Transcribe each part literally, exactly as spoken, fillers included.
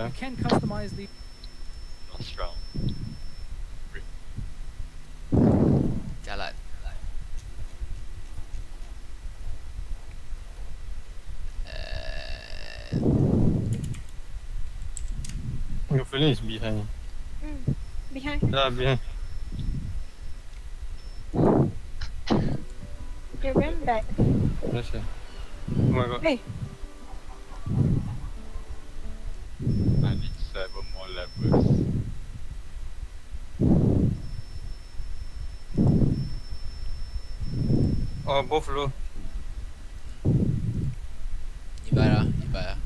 You huh? can customize the. Not strong. Jalan. Uh, Your feeling is behind. Mm, behind. Yeah, behind. They ran back. That's it. Oh my god. Hey, I need seven more levels. Oh, both low. 一百啊，一百啊。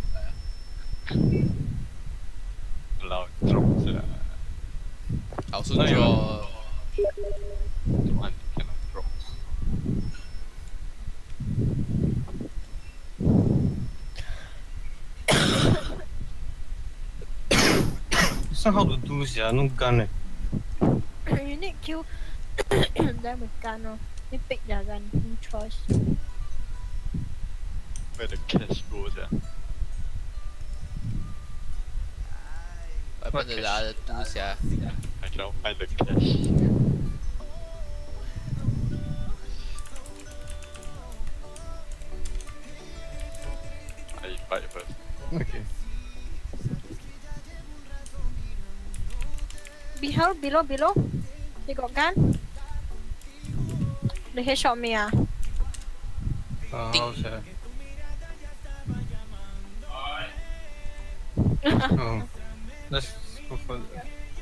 Allow drops lah. Also No, you draw. One cannot drop. It's not how to do sia, no gun eh. you need kill them with gun. Oh. You pick their gun. No choice. Where the cash goes ah? Weapon 的拉的毒侠。 I cannot find the cash. I fight first. Okay. Behind, below, below. They got gun. They headshot me. Ah. Uh, Ding. how sia? Oh. Let's go for the...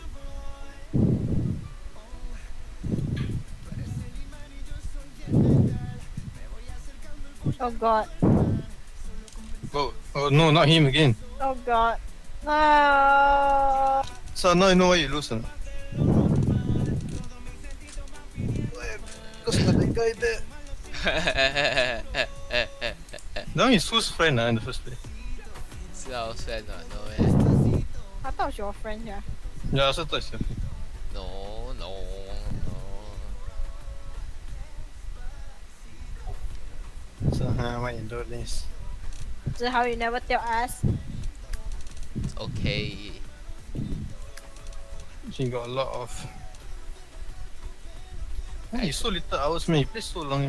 Oh god. Oh, oh no, not him again. Oh god. No. So now you know why you lose. Huh? Because the guy there. Now he's whose friend uh, in the first place? 是啊，我 friend 啊，no way。 I thought it was your friend here. Yeah, I also thought it's your friend. No no no。 So, uh, why you do this? This is how you never tell us. It's okay. She got a lot of... Why he's so little hours, man? He plays so long.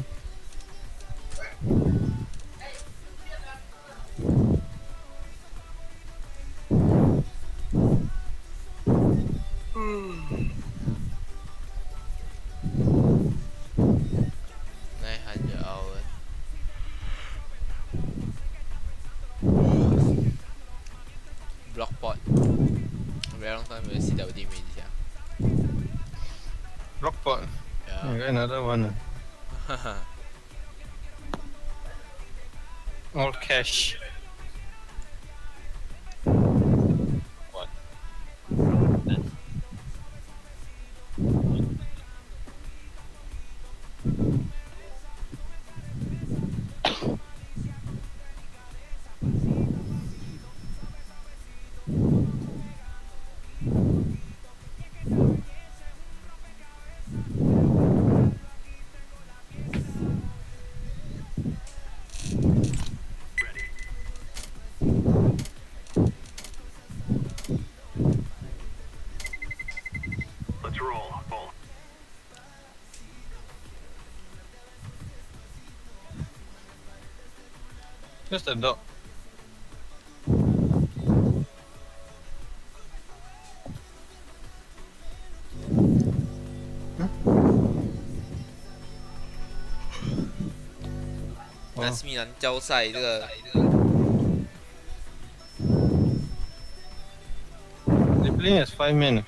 nine hundred hours. Block pot. Very long time we see that team in here. Rockport. Yeah. I got another one. uh. All cash. One. Let's roll. Roll. Just a dog. Huh? 南斯米兰交赛这个 They playing as five men.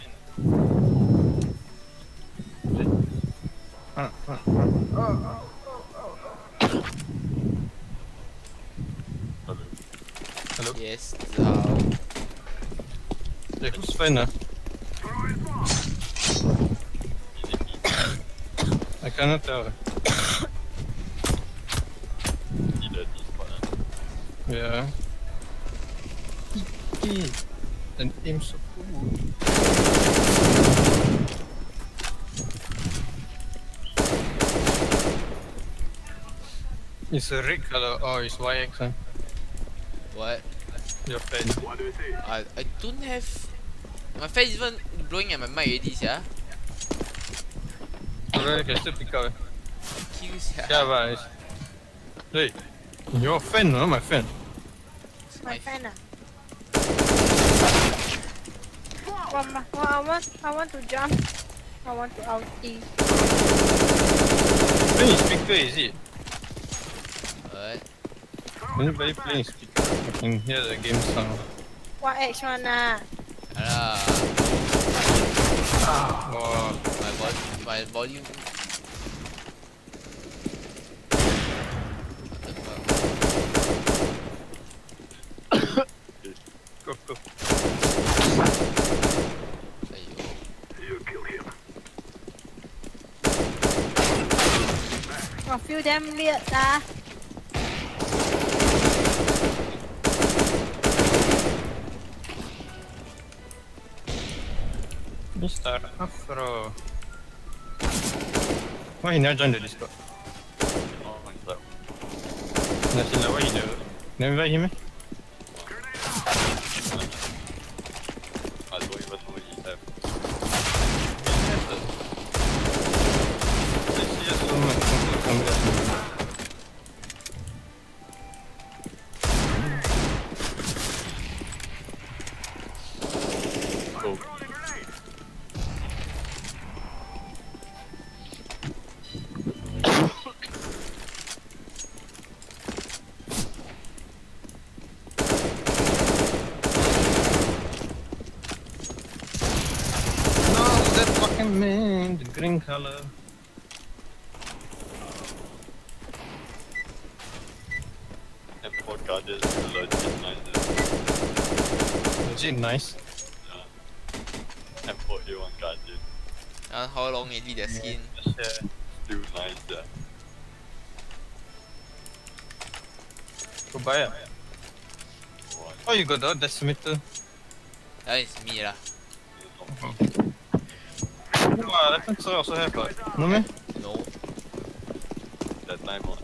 Uh, uh, uh. Hello. Hello. yes 自豪 Hey, who's friend? Uh? I cannot tell. Either this one. ah. Yeah. Eee. And aim so cool. It's a red color. Oh, it's Y X. Huh? what Your fan. What do you say? I I don't have. My face even blowing at my mic already, sia. Alright, can still pick up. Eh. Kill, sia. Yeah, but it's... Hey, your fan, not my fan. My fan ah. One, ma- oh, I want, I want to jump. I want to ulti. Playing speaker, is it? What? Anybody playing speaker? I can hear the game sound. What X one ah? Alah, Wow. my vol my volume. What the fuck? Go, go. Aiyo. You kill him. I feel damn weird ah. Mister Afro. Why he never joined the Discord? Oh, what's up? Nasila, why he never? Never invite him eh? I don't even know what you have. I see us so much. Come back. Go. No, that fucking man, the green color. M four Guardians is legit nice. Legit nice. Yeah. M four A one Guardian. Uh, how long already the skin? Yeah. Still nice, yeah. Go buy it. What? Oh, you got the decimeter. That is me lah. Wow, that pencil also have uh, no man? No. That time one.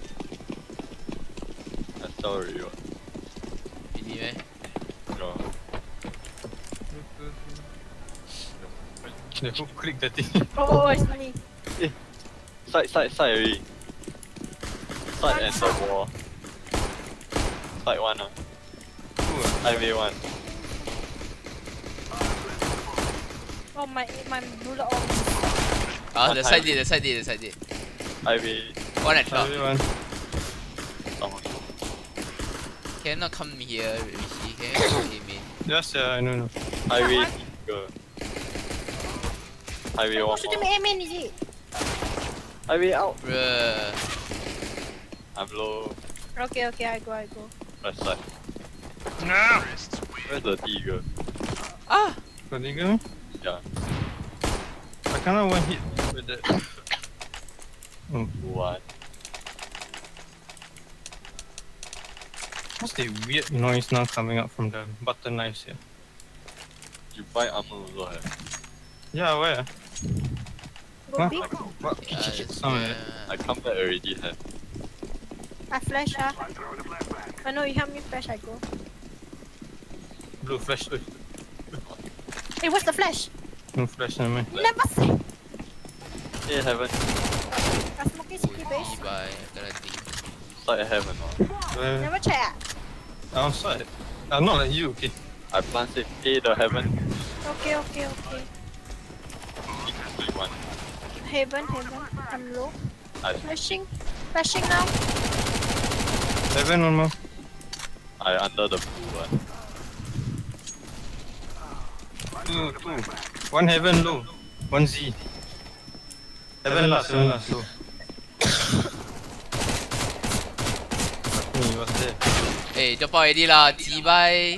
I saw already what. Really meh? Yeah. Yeah, who clicked that thing? Oh, it's me. Side, side, side already. Side and the wall. Side one, uh. Who, uh? Highway one. Oh my, my bullet on. Ah, the What side time? did, the side did, the side did. Highway. One at top. Everyone. Someone. Cannot come here, Rishi. Can you come here, man? Yes, yeah, I know. know. Highway girl. Highway Oh, one should more. me aim is it? Highway out. Bruh. I'm low. Okay, okay, I go, I go. Right side. No! Where's the Tiger? Ah! Got eagle? Yeah. I cannot one hit with that. Oh, What? what's the weird noise now coming out from the butter knives here? You buy armor also have. Yeah, where? Go Huh? big. What? Yeah, it's, Sound like I come back already have. I flash ah. I know you help me flash, I go. blue flash. Oi. Hey, what's the flash? No flash, never mind. Never say. Yeah, haven't. I smoking city base. by guarantee. Side haven't. Uh. Uh, Never check. outside. Uh, not like you, okay. I plant it. A the heaven. Okay, okay, okay. B one. Heaven, heaven. I'm low. I Flashing. Flashing now. Seven one more. I under the blue one. Two, two. One heaven low. One Z. Heaven last, seven last low. Fuck me, what's there? Eh, drop out already lah. T-bye.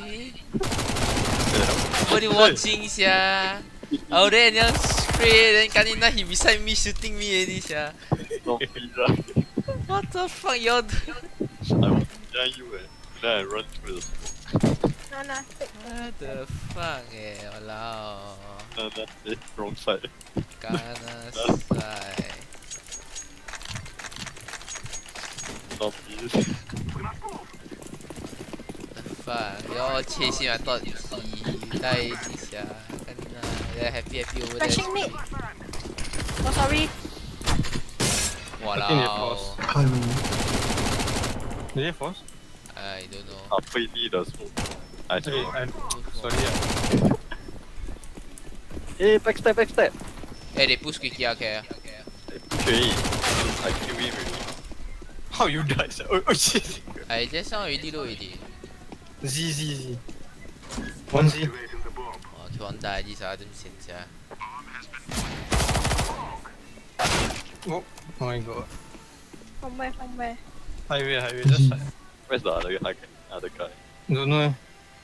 Nobody watching, sia. Out there, and spray. Then Kanina, he beside me, shooting me already, sia. No pizza. What the fuck, y'all do? I was behind you eh. Then I run through the smoke. No, no. What the fuck, eh? Walao. No, no, eh, wrong side. Kanasai. Not this. The fuck? fuck? You all chase him, I thought he died this year. They're happy happy over there. Flashing mid. Oh sorry. Walao. Did they force? I don't know. I'll play the smoke. I Hey, smoke. I, sorry. Yeah. Hey, backstab, backstab. Hey, they push quickly, okay. Okay. I kill him already. How you died? Sir? Oh, oh shit. I just now already low already. Z, Z, Z. One Z. Oh, keep on die, these are them sins, yeah. Oh, oh my god. From where? From where? Highway, highway, just side. Where's the other guy? Other guy? Don't know.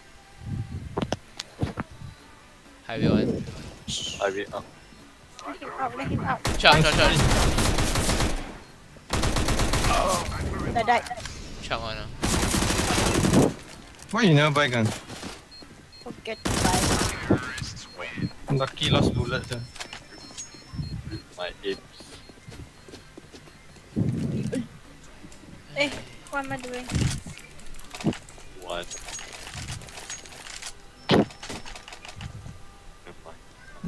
Highway one. I wait up. Let him out, let him out. Chunk, chunk, chunk. I died. Chunk one. Uh. Why you never buy gun? Forget to buy. Lucky lost bullet. Sir. My apes. Eh, what am I doing? One. Never mind.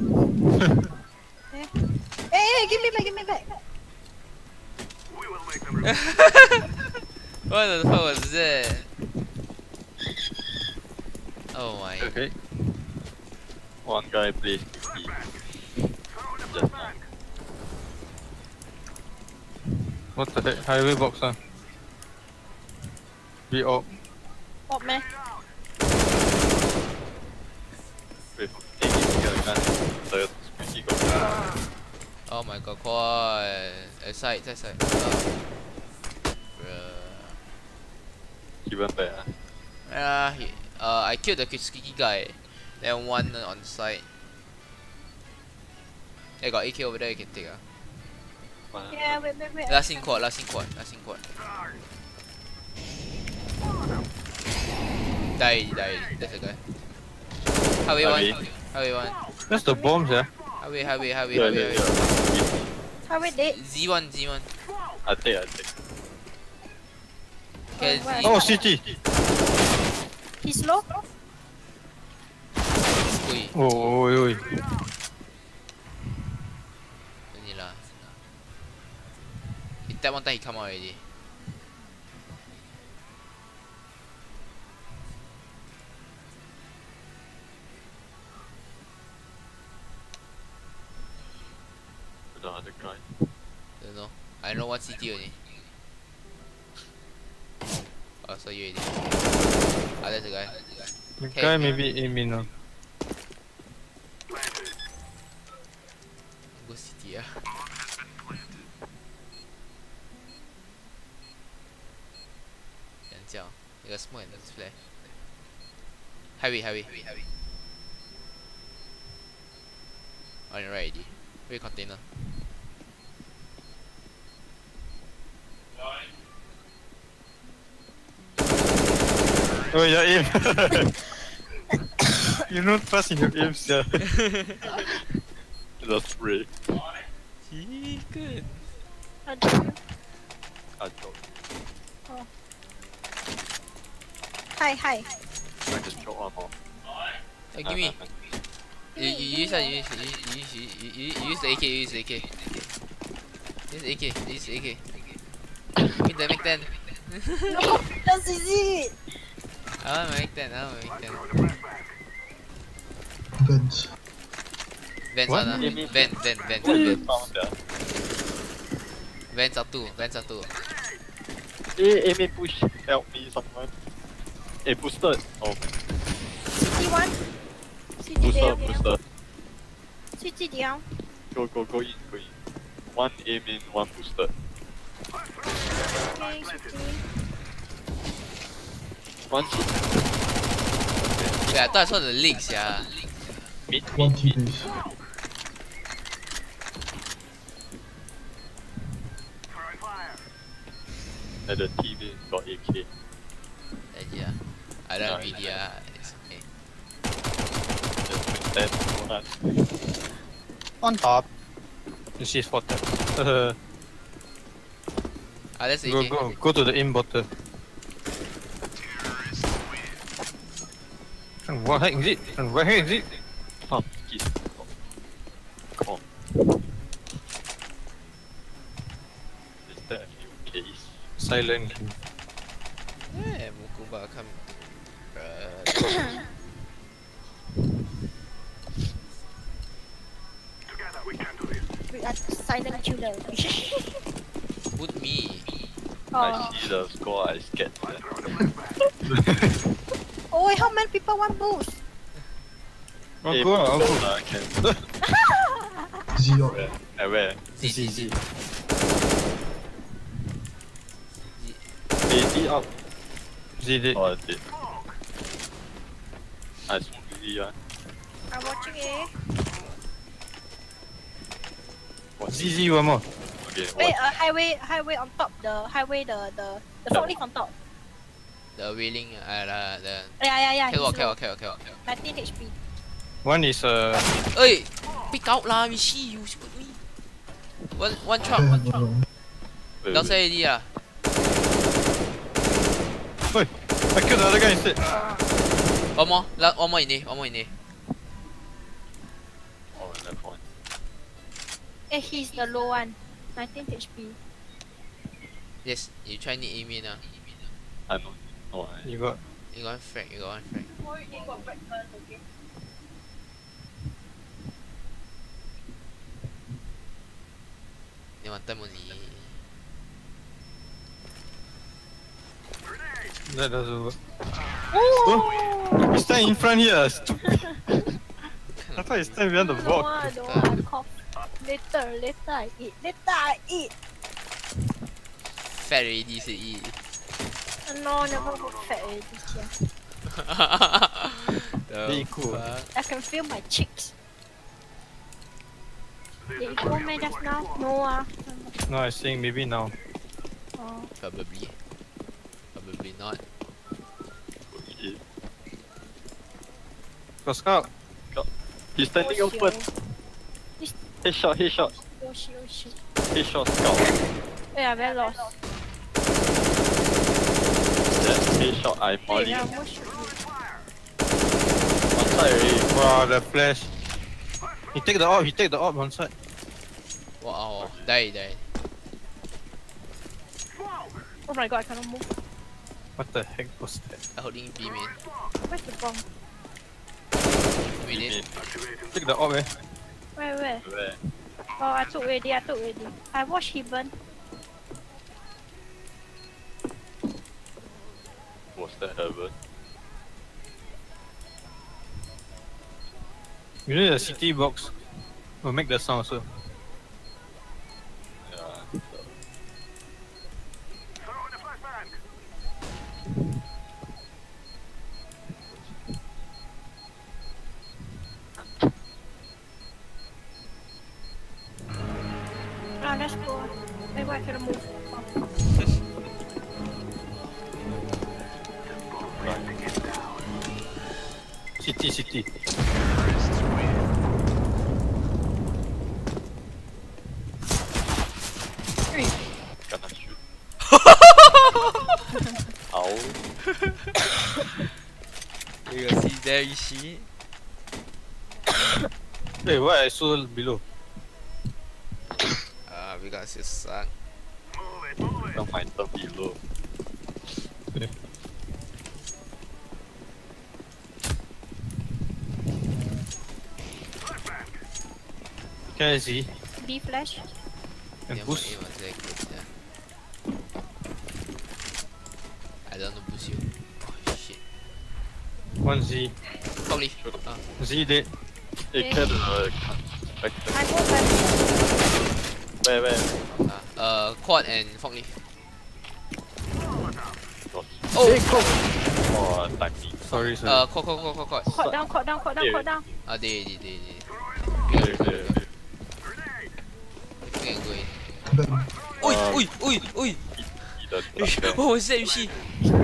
Eh? Hey, hey, give me back, give me back. What the fuck was that? Oh my. Okay. One guy plays fifty. Just now. What the heck? Highway box, huh? Be up. What man? With taking the gun. Third, squeaky go. Oh my god, quad. Uh, side, side, side. Oh. He went back. ah. Uh, he, uh, I killed the squeaky guy. Then one on side. I got A K over there, you can take. Uh. One. Yeah, wait, wait, wait. Last in quad, last in quad, last in quad. Die, die. That's the guy. Highway Highway. one. Highway one. That's the bombs, yeah? Highway, highway, highway, Yeah, highway, yeah, highway. yeah. How we dead? Z one, Z one. I take, I take. Okay, Oh, Z. Oh, C T. He's low? Ui, Oh, oi, oi. ni lah. He tap one time, he come out already. The other guy. Don't know. I know one C T only. Oh, so you already. Ah, that's the guy. The Okay, guy okay. maybe aim in now. Go C T ah. Yan jiao. You got smoke and that's flare. Highway, highway. On your right already. Where container? Oh, yeah, aim. You're not fast in your aims, yeah. The spray. He good. How do you? I choke. Hi, hi. I just choke one more. Hey, give me. You, you use that, you use, you, you, you, you, you use the A K, you use the A K. Use the A K, use the A K. Give me the Mac ten. No, that's easy. I want my Mac ten, I want my Mac ten. Vents. Vent What? sana. Vent, vent, vent, What vent. the sound there? Vent satu, vent satu. Hey, aim and push. Help me, someone. Hey, boosted. Oh, C T one. C T booster, down. booster. C T down. Go, go, go in, go in. One aim in, one boosted. Okay, C T. One shot. Wait, I thought I saw the legs, yeah. Mid, One mid, T mid. base. At the T V got A K. Yeah. I don't have media, it's okay. Just ten, one. On top. You see spotted. Uh, Ah, that's go, A K. go, go to the aim bottle. And what heck is it? And where heck is it? Fuck it. Come on. Is that a new case? Silent kill. Yeah, Mukuba come. Uh, Together we can do this. We are silent killer. put me. Oh. I see the score, I scared. Throw the flashbang. Oh, wait, how many people want boost? Oh, Hey, go on, I'll boost, go. uh, can... Zero. Where? At where? Z Z Z. Hey, D up. Z did. Oh, it's it. I smoke Z one. I'm watching it. What? Z Z one more. Okay, Wait, what? uh, highway, highway on top. The highway, the the the Yeah. forklift on top. The wheeling, uh, the, the Yeah, yeah, yeah. okay, he's okay, low. okay, okay, okay. nineteen H P. One is uh Hey, pick out lah, we see you shoot me. One, one chop, Okay, one chop. bro. Wait, Downstairs wait. already ah. Oi! I killed the other guy instead. One more, la- one more in A, one more in A. Oh, left one. Eh, he's the low one. nineteen H P. Yes, you try need aim in ah. I know. Oh, I... You got You got one frag, you got one frag. Ni one time only. that doesn't work. Oh! You stand in front here. Stupid. I thought you stand behind the No, box. I don't want to cough. Later, later I eat. Later I eat. Fat already say eat. No, never go fat already. Yeah. Be cool. I can feel my cheeks. Did it go me just now? No ah. No, I was saying maybe now. Oh. Probably. Probably not. Okay. Go scout. He's standing Oh, open. shit. Headshot, headshot. Oh shit, oh shit. Headshot, scout. Wait, I very lost. Yeah, headshot, I Wait, molly. I almost shoot you. One side already. Wow, the flash. He take the orb, he take the orb on side. Wow, die, die. Oh my god, I cannot move. What the heck was that? I'm holding B man. Where's the bomb? We did. Take the orb, eh? Where, where? Where? Oh, I took already, I took already. I watched he burn. Was that heaven? You need a C T box. Will make the sound also. Yeah. Throw in the flashbang. Ah, let's go. Wait, wait, I cannot move. Oh. C T, C T. Gonna shoot. Ow. You can see there, you see? Hey, why I saw below? Ah, because you suck. Move it, move it. Don't mind the below. Flashbang. Okay, Z. B flash. And Yeah, boost. my aim was very close, yeah. I don't know boost you. Oh shit. One Z. Probably. Ah. Z dead. Hey, Okay. get the... Back I go back. Where, where? Ah, uh, quad and forklift. Lost. Oh! Oh, time me. Sorry, sorry. Uh, quad, quad, quad, quad, quad. Caught down, caught down, caught down, Yeah. caught down. Ah, they, they, they, they. There, there. We can go in. Then, Oi, Uh, oi, oi, oi! He doesn't What was that, you see?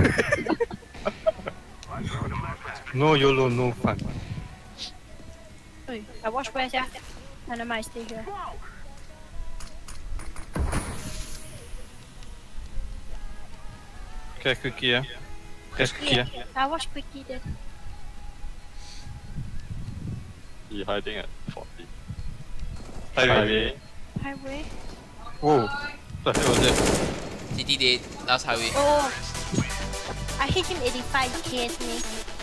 No YOLO, no fun. Oi, I watch where, yeah. And I might stay here. Okay, quickie, yeah. That's quickie, yeah. I watch quickly then. He hiding at forty. Highway. Highway. Whoa. What the hell was that? C T dead. Last highway. Oh. I hit him eighty-five K S me.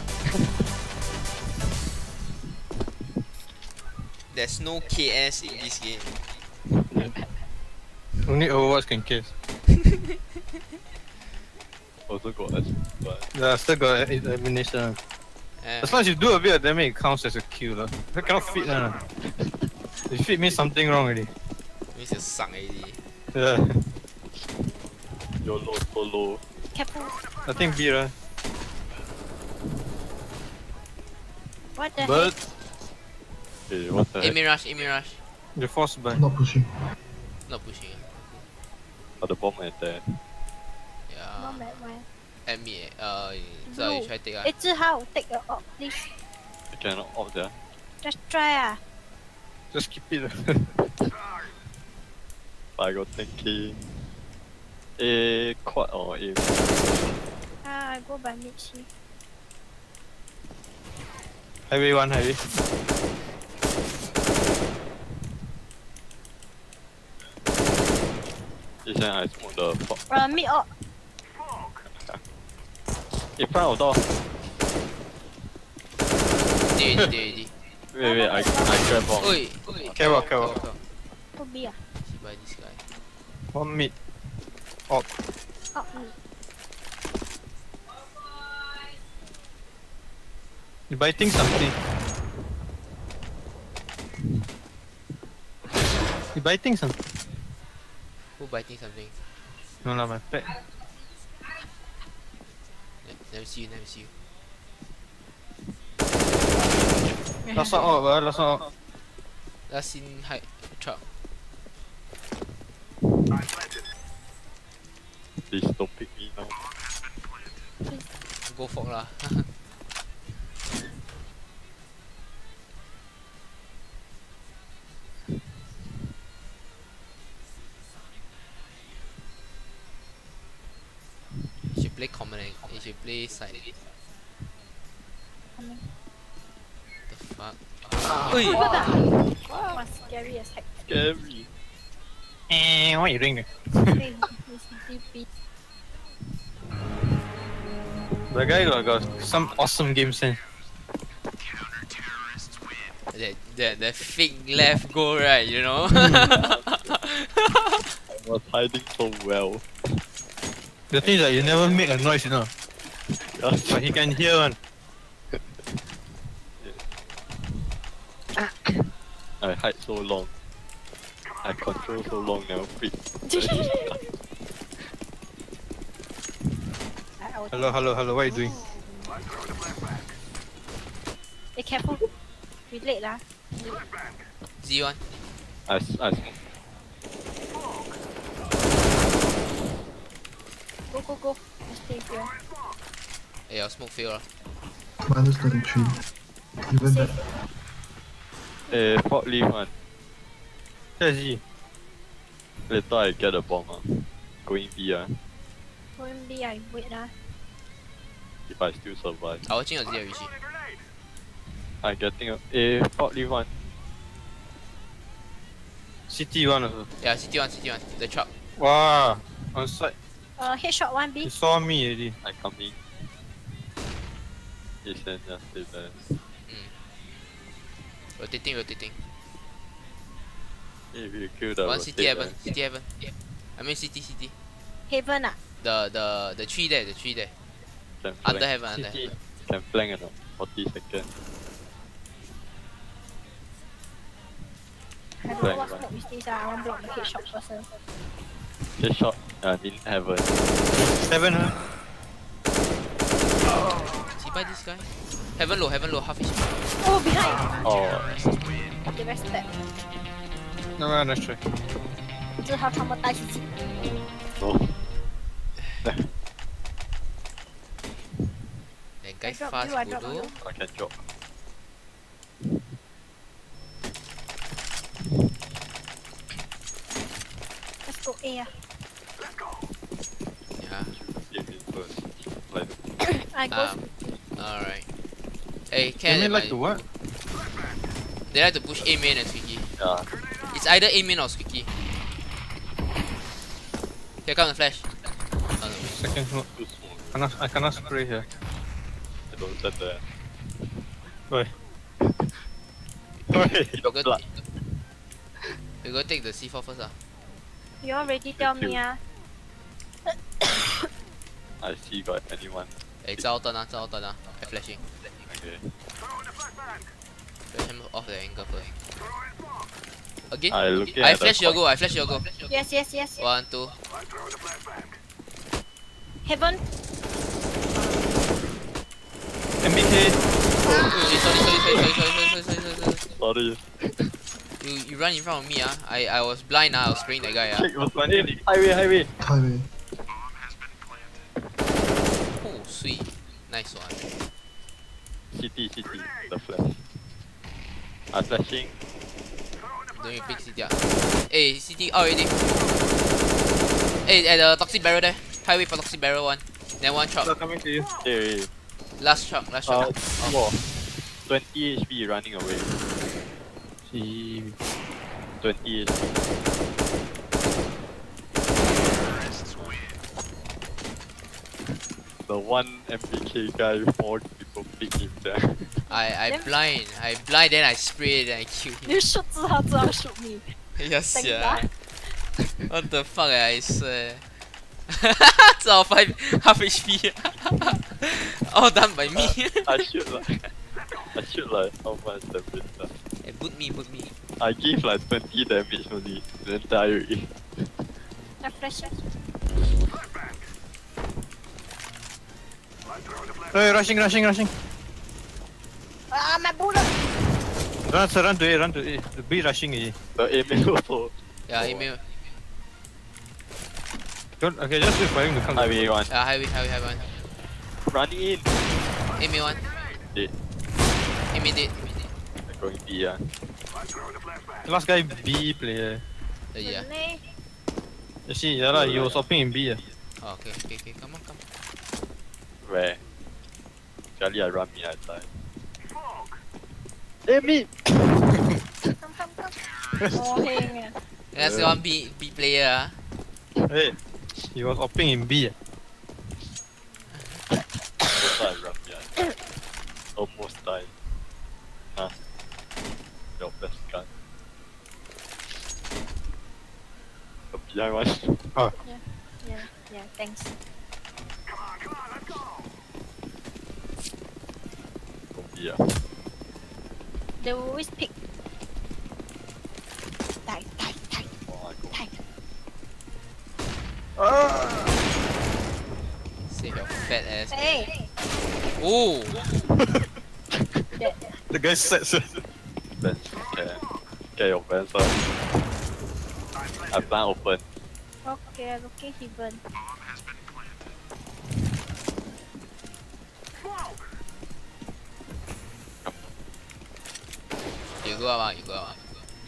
There's no K S in this game. Only Overwatch can kill. Also got us, but Yeah, still got e- elimination. Yeah. As long as you do a bit of damage, it counts as a kill. lah. I cannot fit. Uh. If fit means something wrong already. Means you suck already. Yeah. YOLO solo. Careful. I think B, right? What the But Hey, what the Hey, heck? Mirage, hey, Mirage. you're forced by. I'm not pushing. Not pushing. Oh, the bomb at there. heck? Not Yeah. mad, why? At me. Uh, so you try take ah. Eh, Zhihao, take your op, please. I cannot off there. Just try ah. Just keep it. But I got ten K. A quad or A? Ah, I go by mid C. Highway one, highway. This time I smoke the pop. Uh, mid op. In front of door. Dead, dead, dead. Wait, wait, I, I grab bomb. Oi, Careful, careful. Go B ah. See by this guy. One mid. Op. Op mid. You biting something. You biting something. Who biting something? No, no, my back. Ne- Never see you, never see you. Last one out, uh, last one out. Last seen high truck. Please don't pick me now. Go for lah. You should play common and you should play side. Coming. The fuck? Oi! Wow, scary as heck. Scary. Eh, why you ring there? Hey, this D P. The guy got, got some awesome game sense. That, that, that fake left goal, right, you know? I was hiding so well. The thing is that you never make a noise, you know. Just But he can hear one. I hide so long. I control so long now. Freak. Hello, hello, hello, what are you doing? Be careful. We late lah. Z one. I, s- I smoke. Go, go, go. I stay here. Hey, your smoke fail lah. Minus thirty-three. You went back. Eh, fort leave one. That's he. Later I get a bomb. Uh. Going B. Uh, Go in B, I wait lah. if I still survive. I watching your Z Rishi. I'm getting a. Eh, fort leave one. C T one also. Yeah, C T one, C T one. The truck. Wow, on side. Uh, headshot one He B. saw me already. I come in. Yes, then just stay there. Rotating, rotating. If you kill the One C T rotate, heaven, C T heaven. I mean C T, C T. Heaven ah. The, the, the tree there, the tree there. Can Under flank. heaven, under C T. heaven. Can flank or not? forty seconds. I don't know what smoke is this ah. I want block the headshot person. Just shot. Uh, in heaven. Seven, huh? See by this guy? Heaven low, heaven low, half H P. Oh, behind. Oh, Okay, rest that. No, no, let's try. 只好他们带自己。 no. That guy I drop fast, you, I drop bodoh. you. I can drop. Let's go A ah. Yeah. Give me first. Like, I go. Um, alright. Hey, Can Ken, you am like I- to what? They like to push A main and squeaky. Yeah. It's either A main or squeaky. Here comes the flash. Oh, no. Second smoke. Too small. Cannot, I cannot spray here. I don't stand there. Oi. Oi, We your go, blood. we go take the C four first. Ah. You already tell me ah. I see got anyone. Hey, it's our turn. Ah, it's our turn. Ah. I'm flashing. Okay. Flash him off the angle first. Again? I look at I the flash your clock. go. I flash your go. Yes, yes, yes. One, two. Heaven. M B K. Sorry, sorry, sorry, sorry, sorry, sorry, sorry, sorry, sorry. Sorry. You, you run in front of me. Ah. I, I was blind. Ah. I was spraying that guy. Ah. Check was running. Highway, highway. Highway. Oh, sweet. Nice one. City, city. The flash. I'm flashing. Doing a big C T. Ah. Hey, C T out already. Hey, at the toxic barrel there. Highway for toxic barrel one. Then one They're chop. coming to you. Hey, Last chop. Last uh, chop. whoa. twenty H P running away. See. twenty H P. The one M B K guy, four people pick him there. I I blind. I blind. Then I spray. Then I kill him. You shoot 之后之后 shoot me. Yes, Thank yeah. God. What the fuck? I swear. It's all five half H P. All done by me. I shoot like, I shoot like how much damage? Uh, Hey, boot me, boot me. I give like twenty damage only, then die already. I flash it. Hey, rushing, rushing, rushing. Ah, my bullet. Run, sir, run to A, run to A. The B rushing A. The aiming also. Yeah, email. Don't, okay, just wait for him to come. Highway one. Yeah, highway, highway, highway one. Running in. Email one. Dead. Email dead. I'm going B ah. Last guy B player. Uh, yeah. Boleh. You see, yeah, lah, he was hopping in B. ah. Oh, okay, okay, okay. Come on, come on. Where? Sekali I run me, I die. Hey me! Come, come, come. Oh, heng. That's the one B B player. Ah. Hey, he was hopping in B. ah. Almost die, run me, I die. Almost die. Huh? Your best gun. The behind one. Yeah, yeah, thanks. Go B ah. They will always pick. Die, die, die, Oh, I go. die. Save your fat ass. Hey, Oh, that, The guy said so. Bench, care. Get your bench ah. I plan open. okay, I'm looking heaven. you go up, ah, you go up. Ah.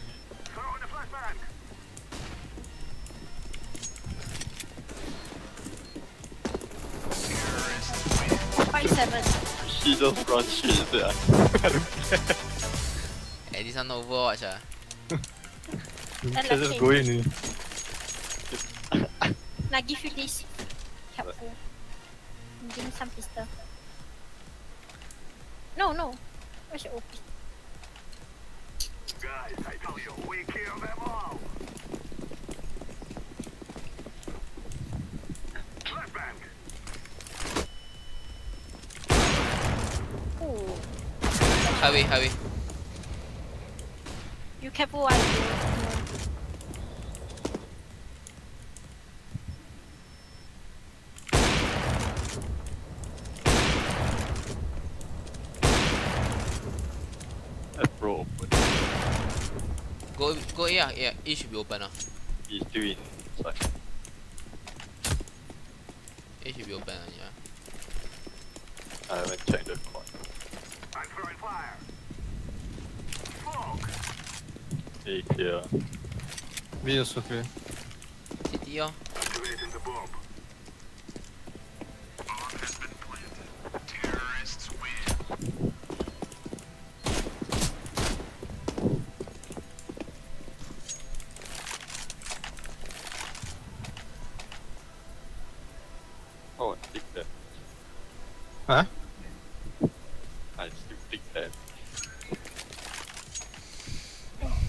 Five seven. She just run shit there. Hey, this one no Overwatch. Ah. You I can like just it. go in. eh. Now give you this. Helpful. I'm giving some pistol. No, no. Where's your O P? Guys, I told you, we kill them all. Flashbang. Ooh. Highway, highway. You careful what you do. That's bro open. Go, go. Yeah, yeah. It should be open. Ah. He's still inside. It should be open. Ah, yeah. I haven't checked the quad. I'm throwing fire. Smoke. Hey, clear. B also clear. City, oh. Activating the bomb.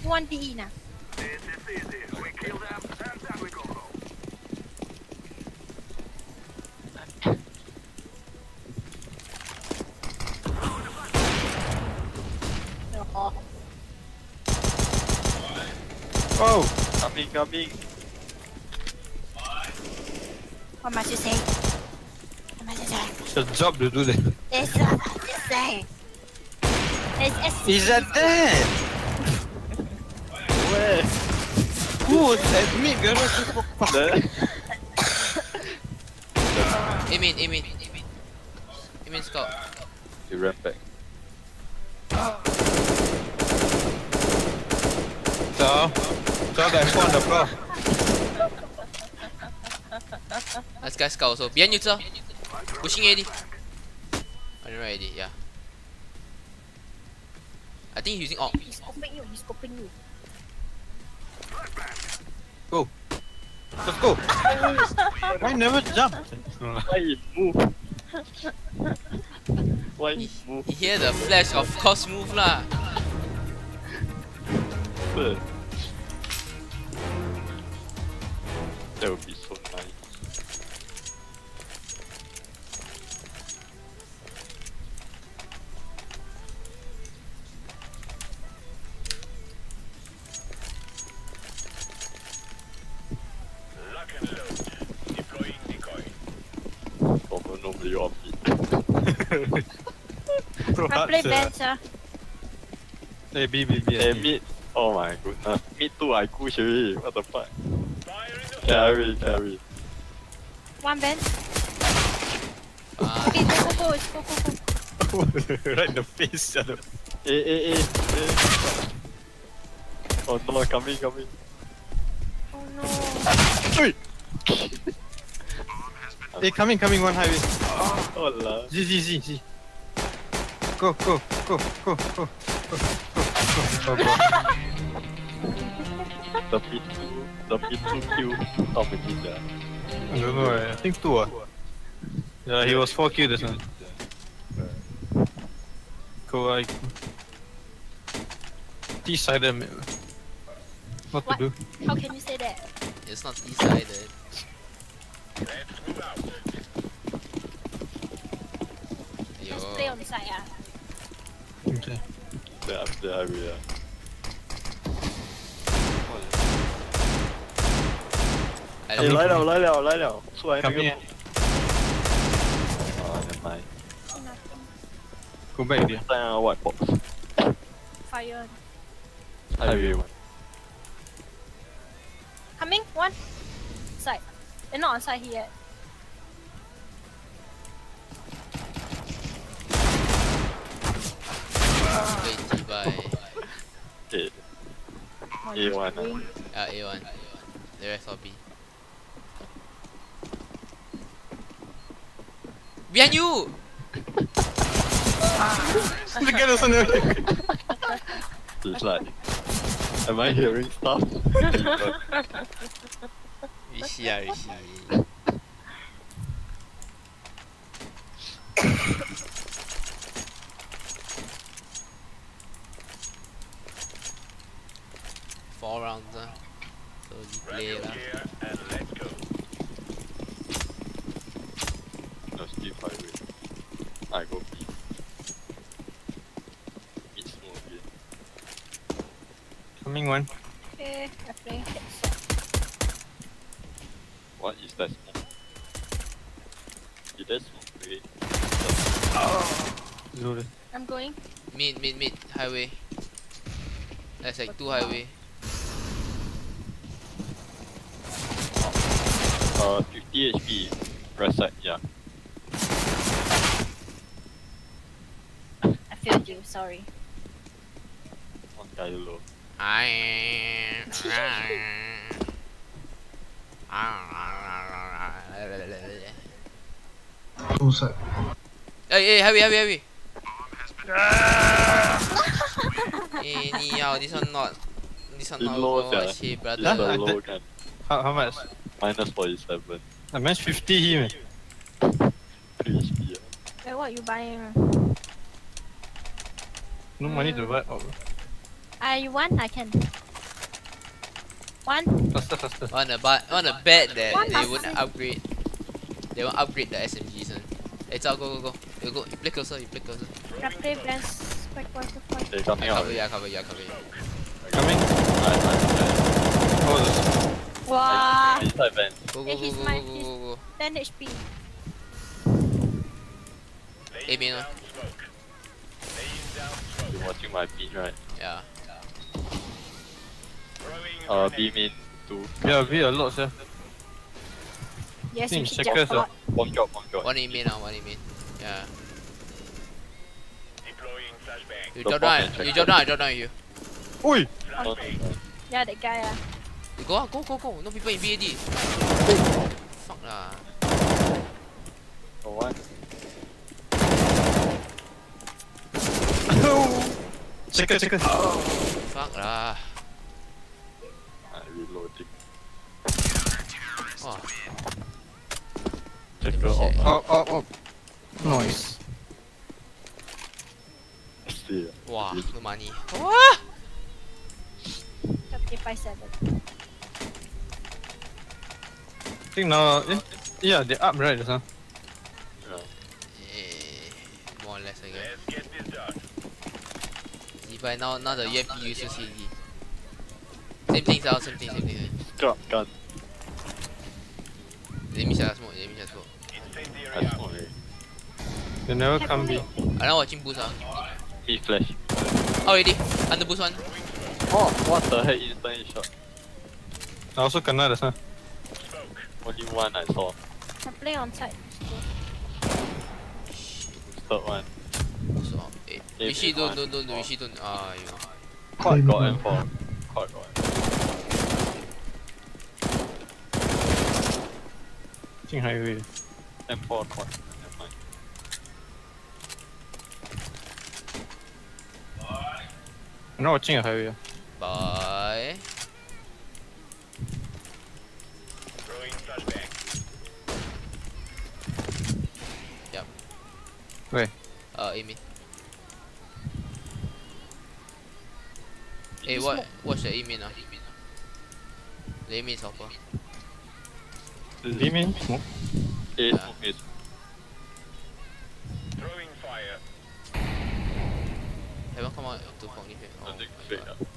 one D E now. This is easy. We kill them, and then we go home. Oh, Oh! Coming, coming. what must you say? What must you say? It's a job to do that. It's what must you say? It's S C. Is that that? Where? Who was that? Me, girl. The... Aim in, aim in. Aim in scout. He ran back. So, so that phone the floor. Let's guy scout also. Behind you, sir. Pushing A D. On the right A D, yeah. I think he's using AUG. He's scoping you, he's scoping you. Go. Let's go. Why never jump? Why he move? Why he move? He hear the flash, of course move lah. That would be so nice. Lock and load. Deploying decoy. Common nobody off it. I play bench ah. Hey, B, B, B. Hey, mid. Oh my goodness. Mid two I push already. What the fuck? Fire in the Carry, carry. One bench. Ah, Okay, go go go, go go go. Right in the face, shut up. Eh, eh, eh, eh. Oh no, coming, coming. Oh no. Hey, coming, coming, one highway. Oh la. Z, Z, Z, Z. Go, go, go, go, go, go, go, go, go. The P two, the P two kill. How many there? I don't know, eh. I think two. Uh. Yeah, he was four kills this one. Go, I. T-sided, man. What to What? do? How can you say that? it's not decided. Let's move out. Just Yo. play on the side ah. Okay. There, there, highway. Yeah. I Hey, don't lie know. down, lie down, lie down. So I Come here. Oh, never mind. See nothing. Go back there. Sign on white box. Fire on. Highway one. Coming, one. Side. They're not on side here yet. Wait, by Okay. Oh, A one. he's doing- uh, A one. The rest all B. Behind you! Look at us on the It's like, am I hearing stuff? We see, ah, we see. Four rounds, uh. So you play Ready lah. gear and let's go. No, skip highway. I go B. Mid smoke again. Coming one. Okay, I'm playing headset. What is that smoke? Did that smoke wait? Zero. I'm going. Mid, mid, mid, highway. That's like two highway. Uh, fifty H P. Right side, yeah. I failed you, sorry. One guy low. Two side. Hey, hey, heavy, heavy, heavy. Hey, anyhow, this one not. This one He not low, Overwatch, sia. hey, It's brother. the I low did- gun. How, how much? Minus forty-seven. I managed fifty him. three H P, yeah. Wait, what you buying? No money to buy. Oh. Ah, you want? I can. One. Faster, faster. On a but on a bet that One they would person. upgrade. They won't upgrade the S M Gs. One. Hey, Zhao, go go go. You go. You play closer. You play closer. I play best. Quick, quick, quick, quick. They I coming out. cover you. I cover you. I cover you. Coming. Nice, nice, nice. Oh, Wow. Inside van. Go Hey, go go he's go mine, go he's- go go. ten H P. A main one. You're watching my feed, right? Yeah. Uh, B main two. yeah, be a lot, sir. Yes, Think you should checkers just ah. spot. Bomb drop, bomb drop. One A main now. One A main. Yeah. You The drop bomb down. and You checker. drop down. I drop down with you. Oi! No, no, no. Yeah, that guy. Uh. You go out. Go go go. No people in B A D. Fuck lah. For one. Checker, checker. Fuck lah. I'm reloading. Wah. Checker off. Oh, oh, oh. Nice. See ya. Wah. No money. Wah. thirty-five seven. I think now, eh? Yeah, they up right, huh? Yeah. Eh, more or less I guess. See, but now now the U M P uses C D. Same thing, Zhao. Same thing. Same thing. Drop gun. Let me share smoke. Let me share smoke. I smoke already. They never come B. I now watching boost ah. Me flash. Already. Under boost one. Oh, what the heck? Instant shot. I also kena this, huh? Only one I saw. I play on site. Third one. So, eh. Eh, Rishi one. don't don't don't. Rishi don't. Ah, you know. Quad got M four. Quad got M four. Jing highway. M four quad. Never mind. I'm not watching a highway. Bye. Yep. Where? Uh, Amy. Hey, what? What's the Amy now? The Amy is hopper. B main? Smoke. A Yeah. smoke, A smoke. Haven't come out to Pong yet. Oh Nothing my straight god. up.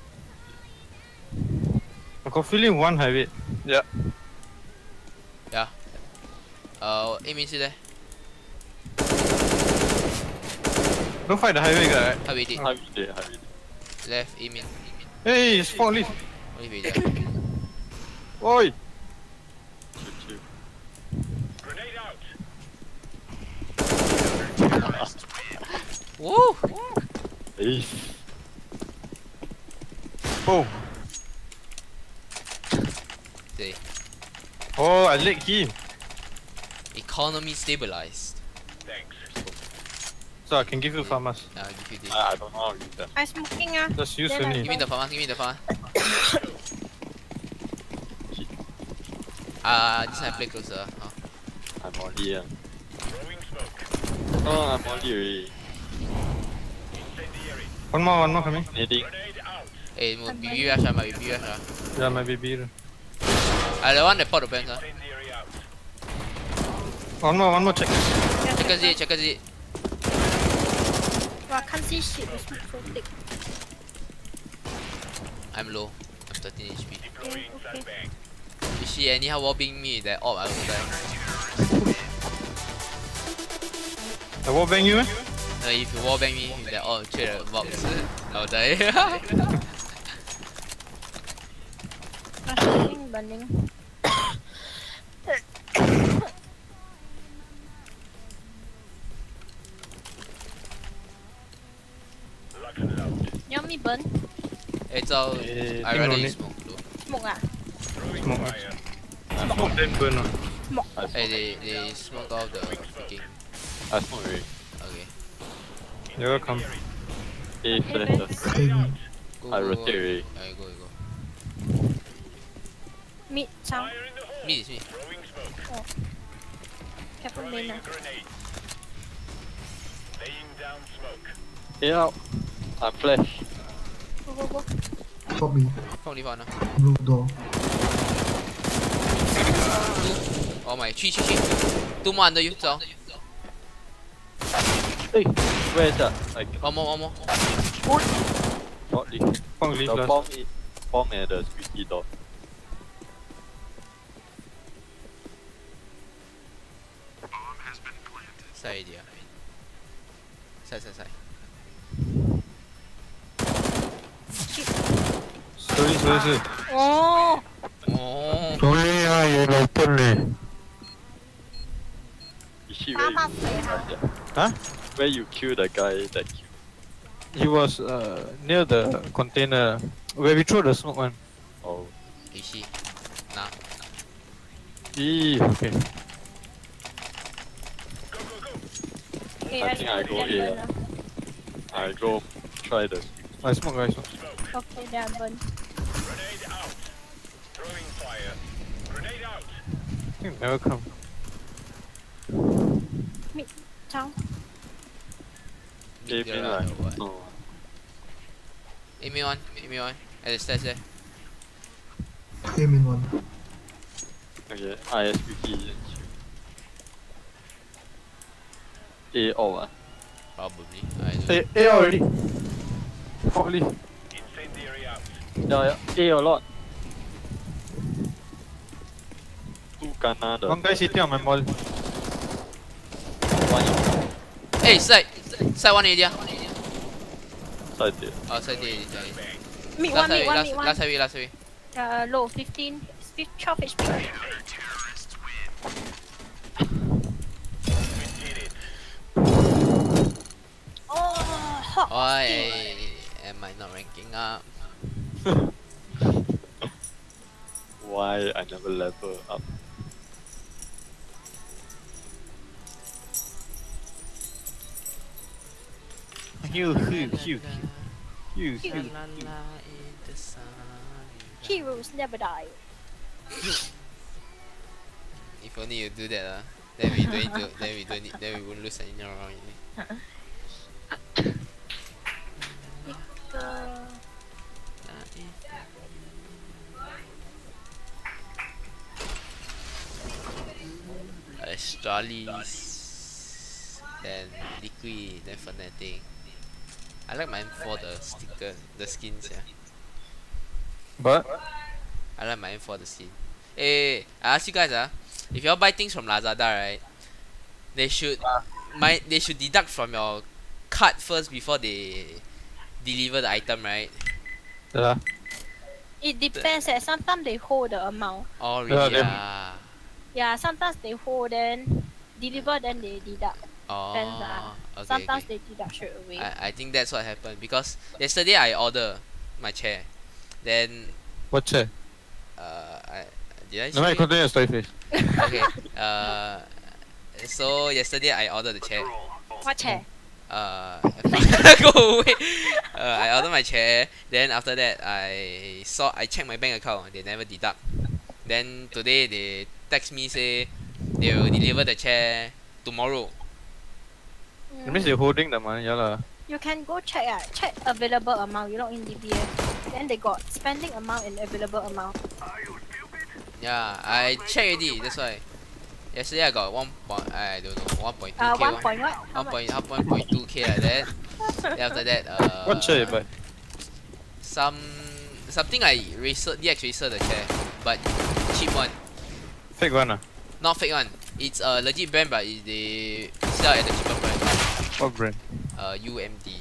I got feeling one highway. Yeah. Yeah. Uh, Amy is there. Don't fight the highway guy. How we did? High day, high day. Left, Amy. Hey, it's four leaf. Only way there. Oi! Chill, chill. Woo! Ace. Oh! Say, Oh, I licked him. economy stabilized. So I can give you farmers. I'll give you this. I, I don't know how to use that. I smoking ah. Just use Then I only. Give me the farmers, give me the farmers. Ah, uh, this one I play closer. Oh. I'm only uh. Oh, I'm only already. One more, one more coming. Nading. Hey, mo- B B rush ah, my B B rush ah. Yeah, my baby. Ah, the one that pot the banks ah. One more, one more check. Check it, check it. Wow, I can't see shit. The smoke so thick. I'm low. I'm thirteen H P. Okay, okay. If she anyhow wallbang me with that orb, I will die. I wall bang you, eh? No, if you wallbang me with that orb, trade a box, I will die. Burning, burning. You want me burn? It's all. Eh, I think rather no you need. smoke though. Smoke ah. Smoke. ah. Smoke then burn. ah. I Hey, smoke. they they smoke off the freaking. I smoke already. Okay. They will come. A flash just. Stay mid. Go, I go, rotate go. already. Alright, go, go. Mid sound. Me, it's me. Careful main ah. A out. I'm flash. Go go go. Top me. From the corner. Blue door. Oh my, three, three, three. Two more under you, so. Hey, where is that? Like, One more, one more. not leave. Fang leave The last. bomb, i- bomb at the squeaky door. Side dia. Side, side, side. Sorry, sorry, sorry. Oh. Oh. Sorry ah, you open leh. Is she where you, Mama say hi. Huh? where you kill the guy that killed? He was uh, near the container where we throw the smoke one. Oh, Is she? Nah. Eee, okay. Okay, I think I go then A. burn I go try the. I smoke, I smoke. ah. Okay, then I burn. Grenade out. Throwing fire. Grenade out. I think never come. Down. A Mid main garage right? or what? No. A main one, A main one. At the stairs there. Aim in one. Okay, I S P key. A all ah. Probably. I don't A, A already. Fog leave. Incendiary out. Yeah, yeah, A a lot. Two gunner the. One guy sitting on my wall. One Hey, side! Side one area. side there. Oh, side area, sorry. Mid Last one, mid highway, one, last, mid one. last highway, last highway. Uh, low, fifteen, fif- twelve H P. Oh, hot. Oh, I, am I not ranking up? Why I never level up? Heal, heal, heal, heal, La, heal. la, la, in the sun. Heroes never die. If only you do that, uh, then we don't need to, then we don't need, then we won't lose any round. Uh, Astralis, then Liquid, then Fnatic. I like mine for the sticker, the skins, yeah. But I like mine for the skin. Hey, I ask you guys, ah, if y'all buy things from Lazada, right? They should, my, they should deduct from your card first before they deliver the item, right? yeah. it depends. Eh. Sometimes they hold the amount. Oh, Yeah, really? them- Ah. Yeah, sometimes they hold then deliver then they deduct. Oh, Depends, ah. okay, Sometimes okay. they deduct straight away. I, I think that's what happened because yesterday I ordered my chair. Then, What chair? uh, I, did I No, show I you? continue your story face. Okay, uh, so yesterday I ordered the chair. What chair? Uh, go away. Uh, I ordered my chair. Then after that, I saw I checked my bank account. They never deduct. Then today they text me say they will deliver the chair tomorrow. Mm. That means you're holding the money, yeah lah. You can go check ah, check available amount. You log in D B S. Then they got spending amount and available amount. Yeah, I checked already. That's why. Yesterday I got one point. I don't know one point two Uh, k. one point what? How One much? point one point two k like that. Then after that, uh, What chair you buy? some something like racer, D X racer the chair, but cheap one, Fake one ah. not fake one. It's a legit brand, but it, they sell at the cheaper price. What brand? Uh, U M D.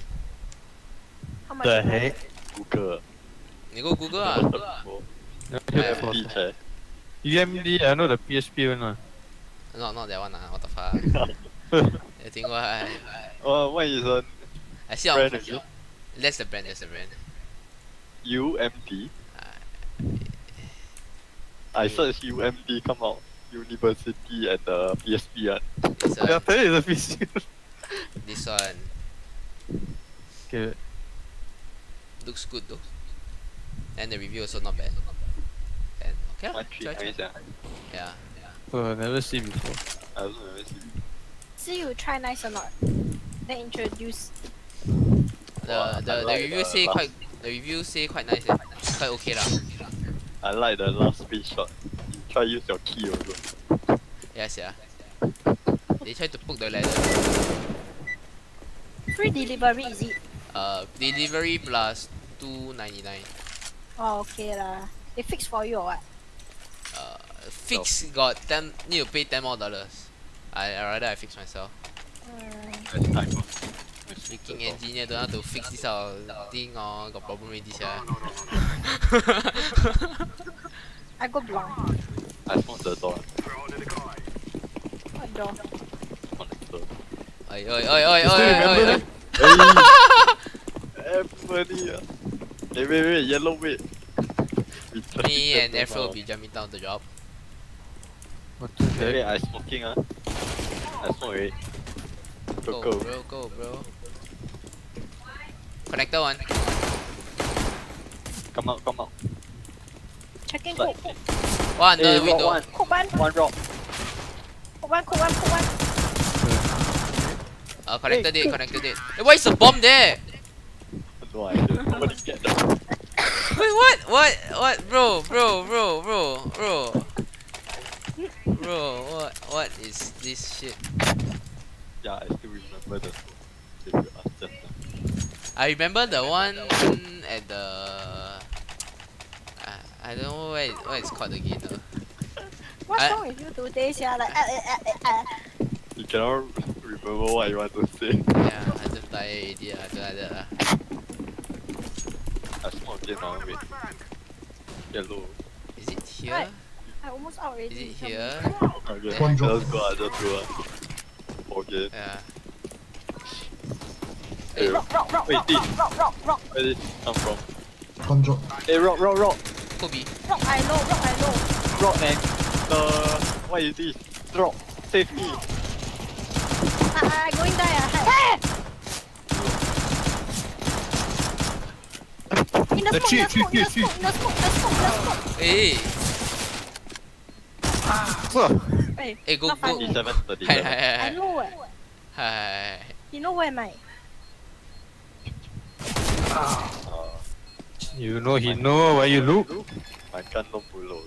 How much? The you buy? heck? Google. You go Google ah. Never heard Yeah. before. D chair. U M D, I know the P S P one ah. Not not that one ah. What the fuck? I think what? Oh, what is a I see on. brand again? That's the brand. That's the brand. U M D? Uh, I search U M D come out. University and the P S P one. This Yeah, one. tell you it's a P C. This one Okay. looks good though, and the review also not bad. And okay lah. One three Try, try. nice ah. Yeah. Oh, I never see before. I also never see. See you try nice or not. Then introduce. The Wow, the, I the like review the say last- quite the review say quite nice. Eh? Quite okay lah. I like the last screenshot. You try use your key also. Yes, yeah. They tried to poke the ladder. Free delivery is it? Uh, delivery plus two ninety nine. Oh, okay lah. They fix for you or what? Uh, fix got ten. Need to pay ten more dollars. I I rather I fix myself. Mm. That's time. Freaking engineer don't have to fix this out thing or got problem with this yeah. I go blind. I found the door. What door? Connector. Oi oi oi oi oi oi oi. Everybody. Uh. Hey, wait, wait, yellow, wait. Me and Afro will be jumping down the job. What the Wait, wait, heck? I smoking ah. I smoke already. Go, Go go. bro, go bro. Connector one. Come out, come out. Checking Like- cook. One Hey, the rock window. one. Cook one. One rock. Cook one. Cook one. Cook one. Uh, connected it, connected it. Hey, why is the bomb there? No idea. Nobody get that. Wait, what? What? What? Bro, bro, bro, bro, bro. Bro, what? What is this shit? Yeah, I still remember the. If you ask just now. I remember the one at the. Uh, I don't know where, it, what it's called again. Uh. What's I- wrong with you today, sia? Like, uh, uh, uh, uh. You cannot remember what you want to say. Yeah, I don't die already. I don't like that. Uh. I smoke again now, wait. Yellow. Is it here? Right. I almost out already. Is it Tell me. here? Okay, One drop. just go ah, just go ah. Okay. Yeah. Hey, Rock, rock, rock, Wait, rock, this. rock, rock, rock, rock, where did it come from? One drop. Hey, rock, rock, rock. Could be. rock. I know, rock, I know. Rock, man. The. What is this? Drop. Save me. I, I, I going die. Ah, hey! In the The smoke, tree, in the smoke, in tree, the smoke, in the smoke, in the smoke, in the smoke. Hey, Hey, hey, go, not go. funny. thirty-seven, Hi, thirty-seven. hi, I hi, know eh. hi. You know where am I? Uh, You know he know where you look. my gun no bullet.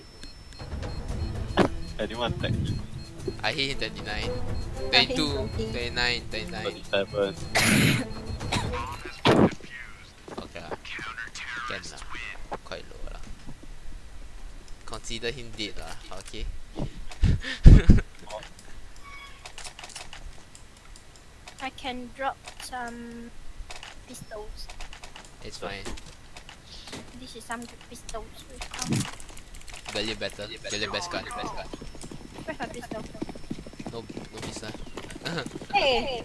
Anyone tag him? I hit him twenty-nine. I hit twenty-two, twenty. twenty-nine, twenty-nine. thirty-seven. Okay lah. Can lah. Quite low lah. Consider him dead lah. Okay. I can drop some pistols. It's fine. This is some good pistols. Um, Value better. Value best gun. Best gun. where's my pistol? No, no miss lah. Hey!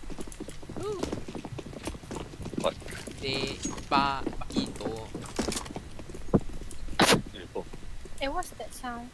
What? De pa ito. Oh, Hey, what's that sound?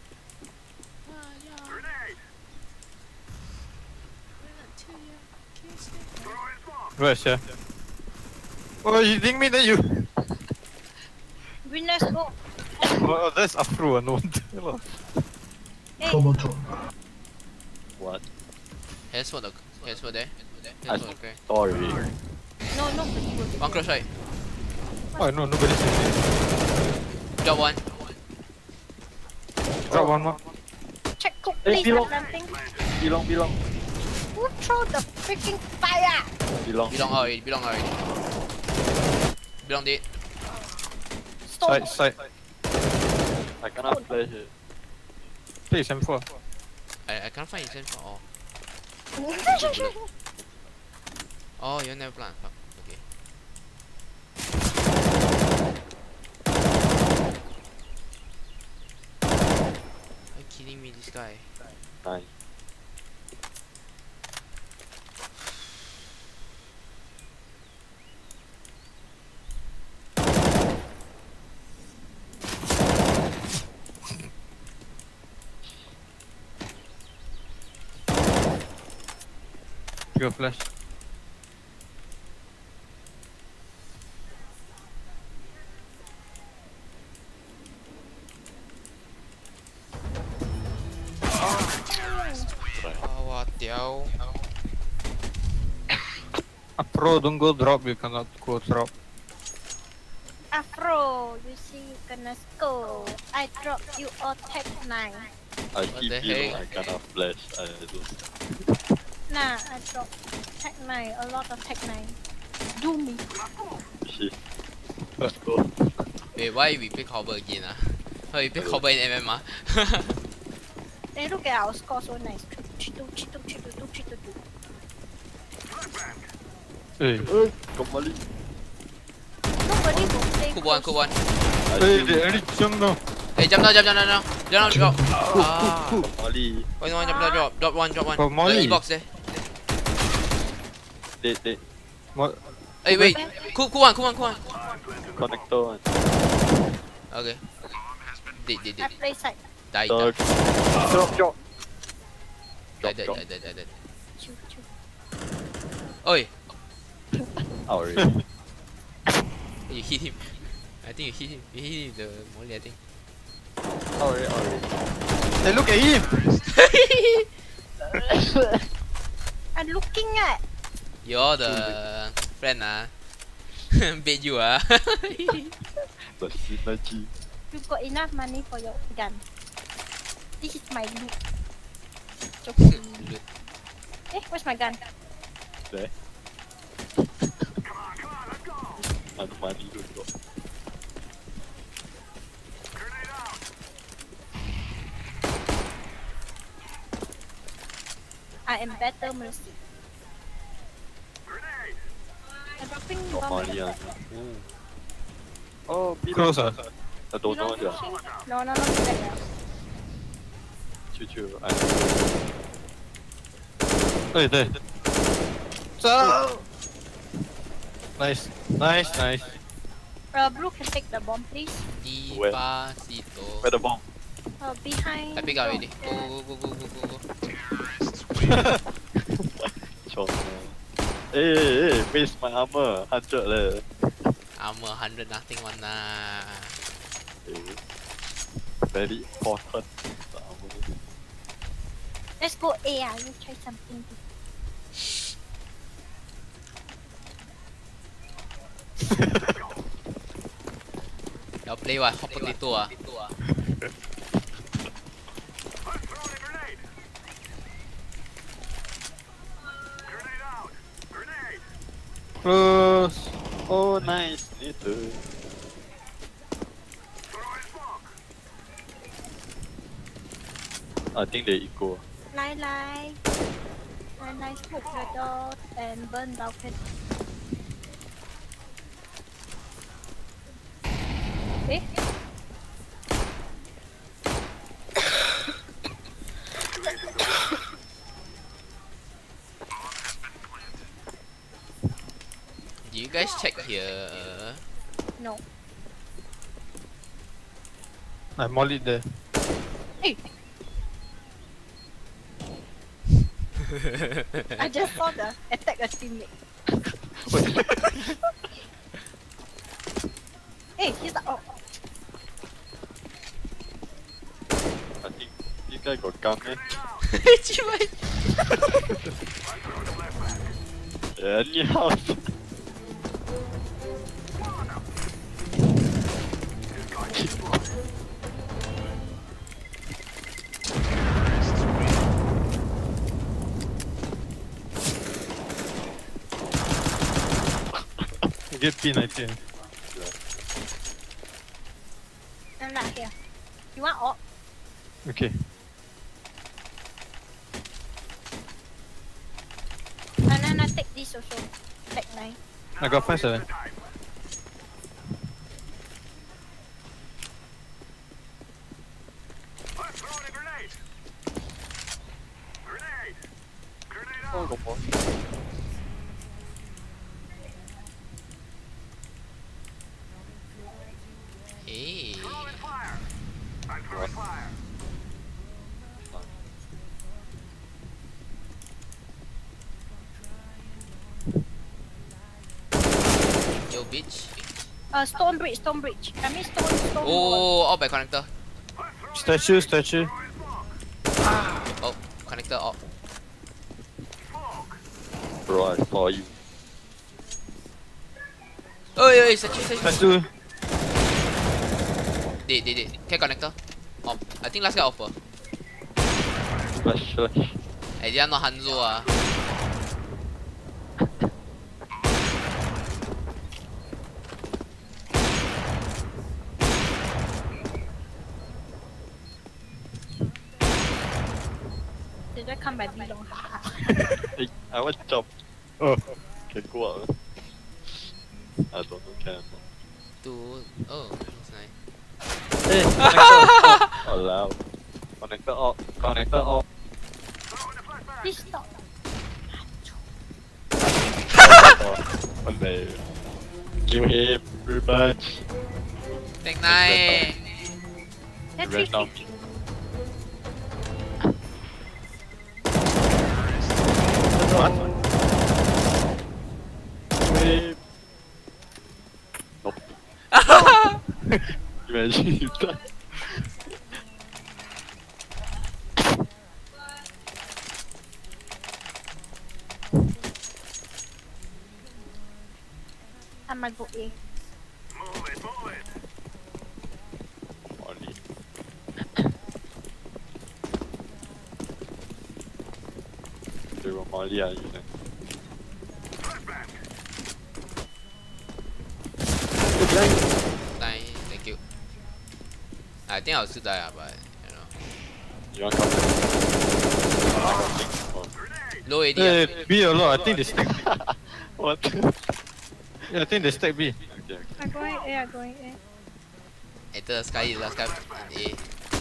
Where's yeah? Oh, you think me that you? Green, let's go. Oh, that's Afro. No wonder. Hey, Come on drop. what? Here's for the. Here's for there. I Here's for the crack. Sorry. no, nobody will be One there. close right. Oh no, nobody sees Drop one. it. Drop one more. Check cook, Hey, please, below. or something. Belong, belong. Who throw the freaking fire? Belong. Belong already. Belong already. Belong dead. Stone. Side, side. I cannot flash it. Please, M four. I I can't find his info. Oh. Oh, you never plant. Fuck. Okay. Are you kidding me, this guy? Nice. Go flash. Oh, what the hell? A pro, don't go drop. You cannot go drop. Afro, you see, gonna go. I drop you all tech nine. I What keep the you, heck? I cannot flash. I don't. Nah, I drop tech nine, a lot of tech nine. Do me. Shit. Let's go. Wait, why we pick Hobber again? Ah? Why we pick Hobber in M M? Ah? Hey, look at our score, so nice. three two, three two, three two, two three two two. Hey, Eh, kembali. Nobody will play Cool one, cool one. hey, they already jumped now. Hey, jump down, jump down, jump down. Jump down, drop. Ah. Kembali. One, one, jump down, drop. Drop one, drop one. Oh, Molly. The E-box there. Dead, dead. What? Hey, wait. Cool, cool one, cool one, cool one. Connector one. Okay. Dead, dead, I dead. play side. Die, Dog. die. Drop, drop. Die, Drop, die, drop. die, die, die, die. Chill, chill. Oi, Out already. you hit him. I think you hit him. You hit him, the Molly, I think. Out already, out already. Hey, look at him. I'm looking at. You're the friend, ah. Bait you, ah. The synergy. You got enough money for your gun. This is my loot. Joking. Eh, where's my gun? There. Ada money dulu. I am better mercy. I'm dropping Got bomb. money ah. Oh, Close ah. I don't know You sia. No, no, no, no, no. Cucu. Hey, there. So. Nice, nice, nice. Uh, blue can take the bomb, please. Despacito. Where the bomb? Uh, behind. I pick up already. Yeah. Go, go, go, go, go, go, go. Chong. Hey, hey, hey, waste my armor. Hundred leh. Armor one hundred, nothing one nah. Hey. Very important. The armor. Let's go A. Ah, you try something. Y'all play what? Hot potato, ah. Close. Oh, nice. Itu. I think they equal. Lie, lie. Lie, lie, smoke the door and burn balcony. Eh? Do you guys check here? No. I mollied there. Hey! I just saw the attack a teammate. Hey, he's like, oh. I think this guy got gun eh. Cibai. Yeah, anyhow. Get P nineteen. I'm not here. You want op? Okay. And then I take this also. Tech nine. I got five seven. Oh, got more. Hey. Yo, bitch. Uh, stone bridge, stone bridge. I mean stone, stone wall. Oh, out by connector. Statue, statue. Oh, connector out. Bro, I saw you. Oh, yeah, yeah, statue, statue. Statue. They, they, they. Care connector. Oh, I think last guy offer. Flash, flash. Eh, dia not Hanzo ah. They just come by B long. Hey, I want to jump. Oh, can go out. I don't know, can or not. Two. Oh, that's nice. Hey, connector off. Allow. Connector off. Connector off. Please stop. One day. Give him revenge. Tech nine. That's Revenge down. three What? Wait. Nope. Imagine you die. I might go A. Only. They were Molly, are you know? Nine. Thank you. I think I'll still die, ah, but you know. You want to come? Oh. Low A D. Hey, ah. B a lot. I think they stack B. What? Yeah, I think they stack B. Okay, okay. I'm going A, I'm going A. Enter the sky, last guy on A.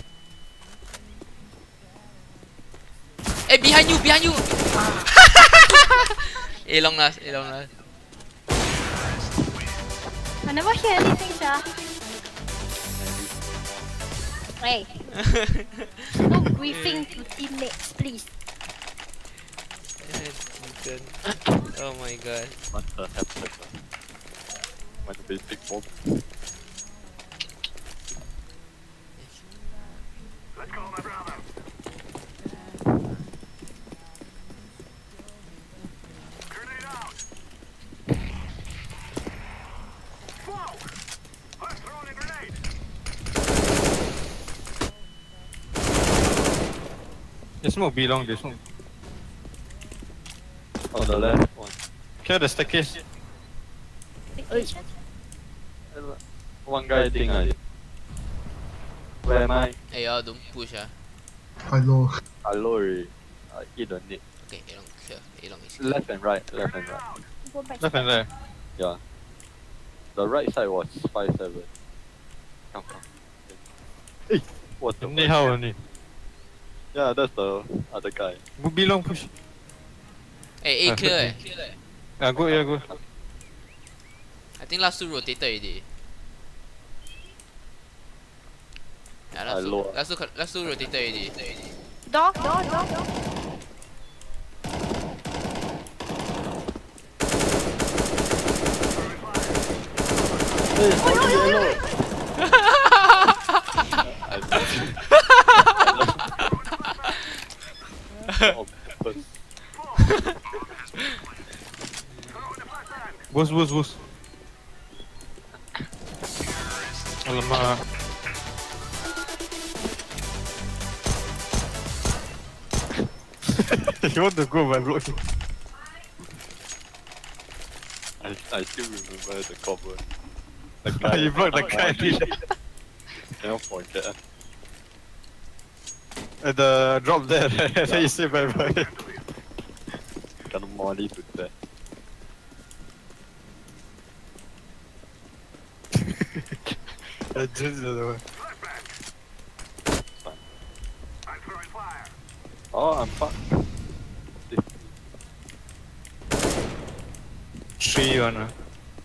Hey, behind you, behind you! A long last, A long last. I never hear anything, sir. Hey, no briefing to teammates, please. Oh my god. What the heck? What a basic mob. Let's go, my brother. Grenade out. Smoke. I'm throwing a grenade. They smoke B long, they smoke. On the left one. Clear the staircase. Vacation? One guy thing I. Where am I? Hey, y'all don't push ah. I low. Hello, already. I eat the nick. Okay, A long clear. A long is clear. Left and right, left and right. Go back. Left and right. Yeah. The right side was five seven. Come, come. Hey, what the? Only how only. Yeah, that's the other guy. Go B long push. Hey, A Ah, clear eh. Ah, go, yeah, go. I think last two rotated already. Yeah, last I two, low. last two, last two rotated already. Door, door, door, door. Hey, sorry, yellow. Oh, but Boost, boost, boost. Alamak. You want to go, my bro? I, I still remember the cover. The Ah, you blocked the guy. Cannot forget. At the drop there, then you say bye bye. Kena molly to death. That's just the other one. I'm throwing fire. Oh, I'm fucked. Three one. ah.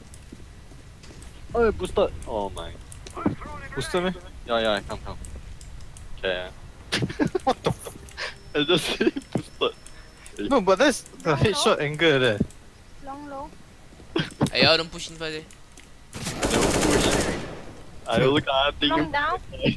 Oh, boosted. Oh my. I'm throwing a Booster me? Yeah, yeah, come, come. Okay. What the fuck? I just say boosted. No, but that's the headshot angle there. Long, low. Hey, y'all don't push in first eh. I never push. I look at Long thing. down.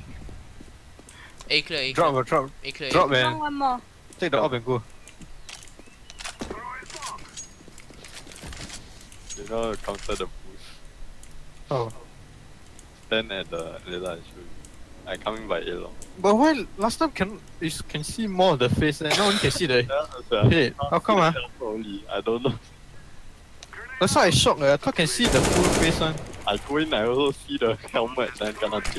A clear, A clear. Drop, ah, drop. A clear. Drop, Long man. one more. Take the op and go. throwing smoke. You know, counter the boost. Oh. stand at the later I show you. I coming by A long. But why last time can you can see more of the face and now only can see the head? How come ah? Only I don't know. That's why I shocked. I thought can see the full face one. I go in, I also see the helmet, then cannot take.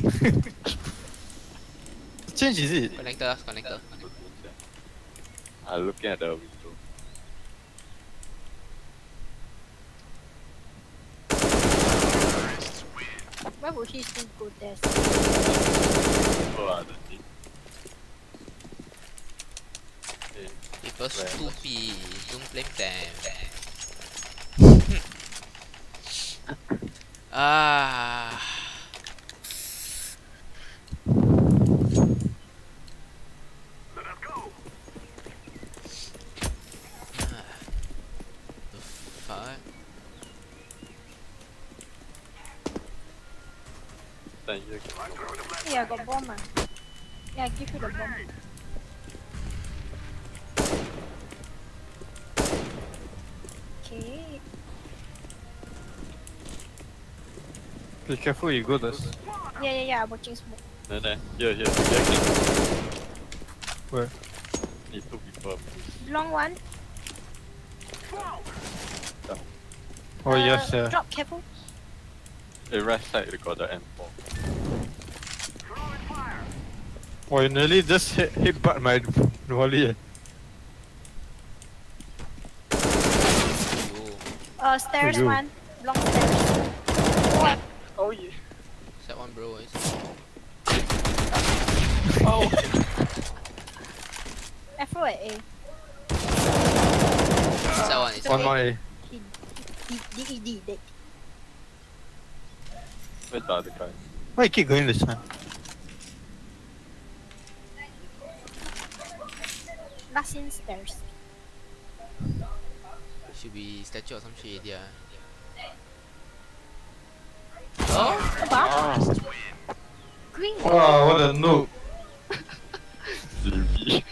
Change is it? Connector, connector. I looking at the window. Why would he still go there? Oh, I don't think. Hey, People stupid, don't blame them. Ah. The fuck? thank you. Yeah, I got bomb. Ah. Yeah, I give you the bomb. Okay. Be careful, you go this. Yeah, yeah, yeah. I'm watching smoke. No, no, here, here, here, here. Where? Need two people. Long one. Oh Uh, yes, yeah. Drop, careful. The right side, they got the M four. Oh, you nearly just hit, hit butt my volley. eh. Yo, Uh, stairs you. one. Long stairs. What? Oh yeah. that one bro is. Oh. Afro at A. That one is. One more A. He, he, he, he, he, he. Where's the other guy? Why you keep going this time? Last in stairs. Should be statue or some shit, yeah. Oh, Ah. green. Wow, what a noob. Sleepy.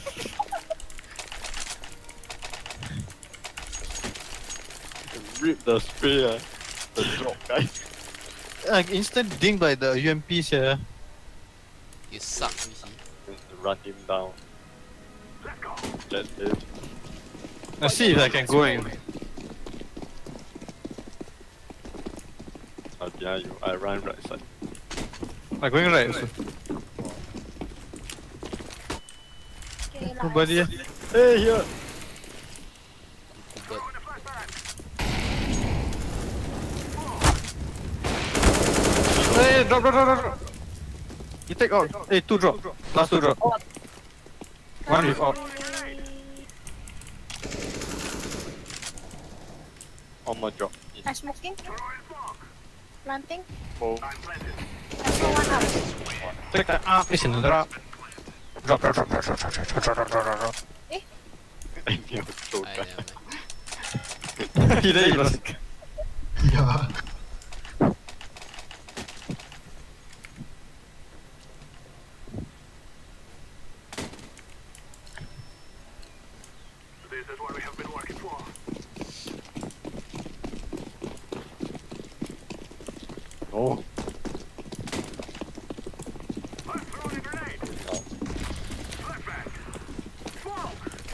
Rip the spray, uh, the drop guy. Like instant ding by the U M Ps here. You suck, we see. Run him down. That's it. Let's see if I can go in. Oh, behind you. I run right side. I'm going right also. Okay, last. Nobody. eh? Hey, here! But Hey, drop, drop, drop, drop, drop. You take all. Hey, two drop. Last two drop. One with all. On my drop. I'm smoking. Planting. Oh, Afro one up. Take that up. It's in the drop. Drop, drop, drop, drop, drop, drop, drop, drop, drop, drop, drop. I knew so I guy. never. He did it. Yeah. This is what we have been working for. Oh. I'm throwing a grenade. Flashback. Smoke.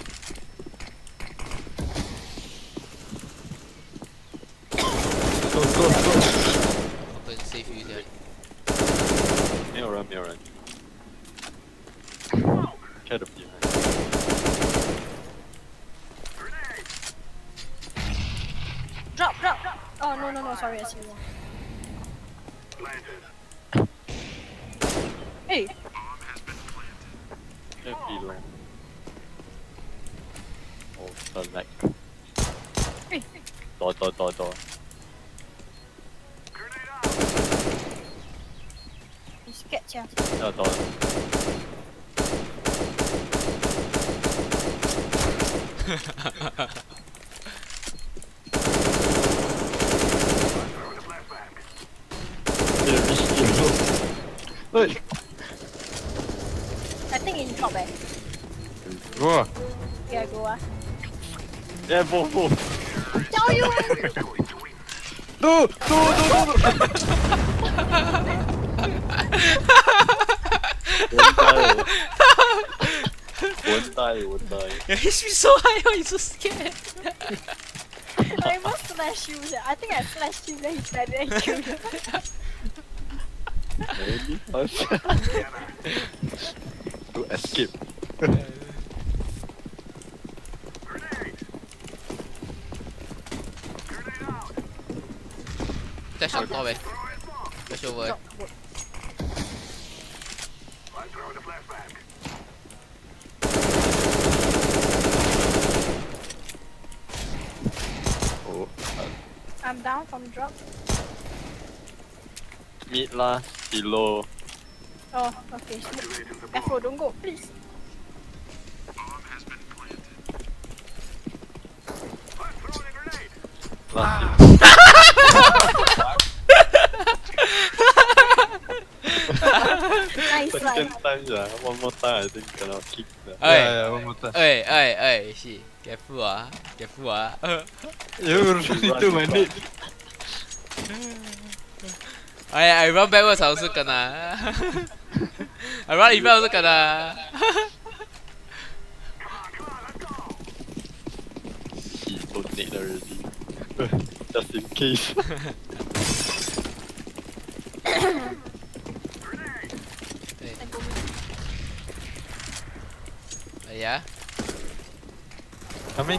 Go, go, go. Open safe you there. 没有人，没有人。 Smoke. Cat behind. Grenade. Drop, drop, drop. Oh, no, no, no. Sorry, I see you. Planted. Hey. Cat below. Oh, select. Hey. Door, door, door, door. Grenade out. You scared, yeah. Yeah, door. Throwing a flashback. Yeah, reach Look. I think in drop, eh. Go. ah. Yeah, go, ah. Yeah, both, both. Tell you! No, no, no, no, no. Your H P so high, why you so scared? I must slash you. I think I slashed you, then he tried and killed you. Really? To escape. Dash on top, eh? Dash over. Drop wood. Oh, I'm down from drop. mid lah, below. Oh, okay. Afro, don't go, please. Last Nice second one. time, yeah. One more time, I think cannot kick. Yeah, Oi, yeah, one more time. oi, oi, oi, shit. Careful ah, careful ah. You really took my nade. I I run backwards, I also kena. I run in front also kena. He don't need already. Just in case. I go mid. Yeah. I mean,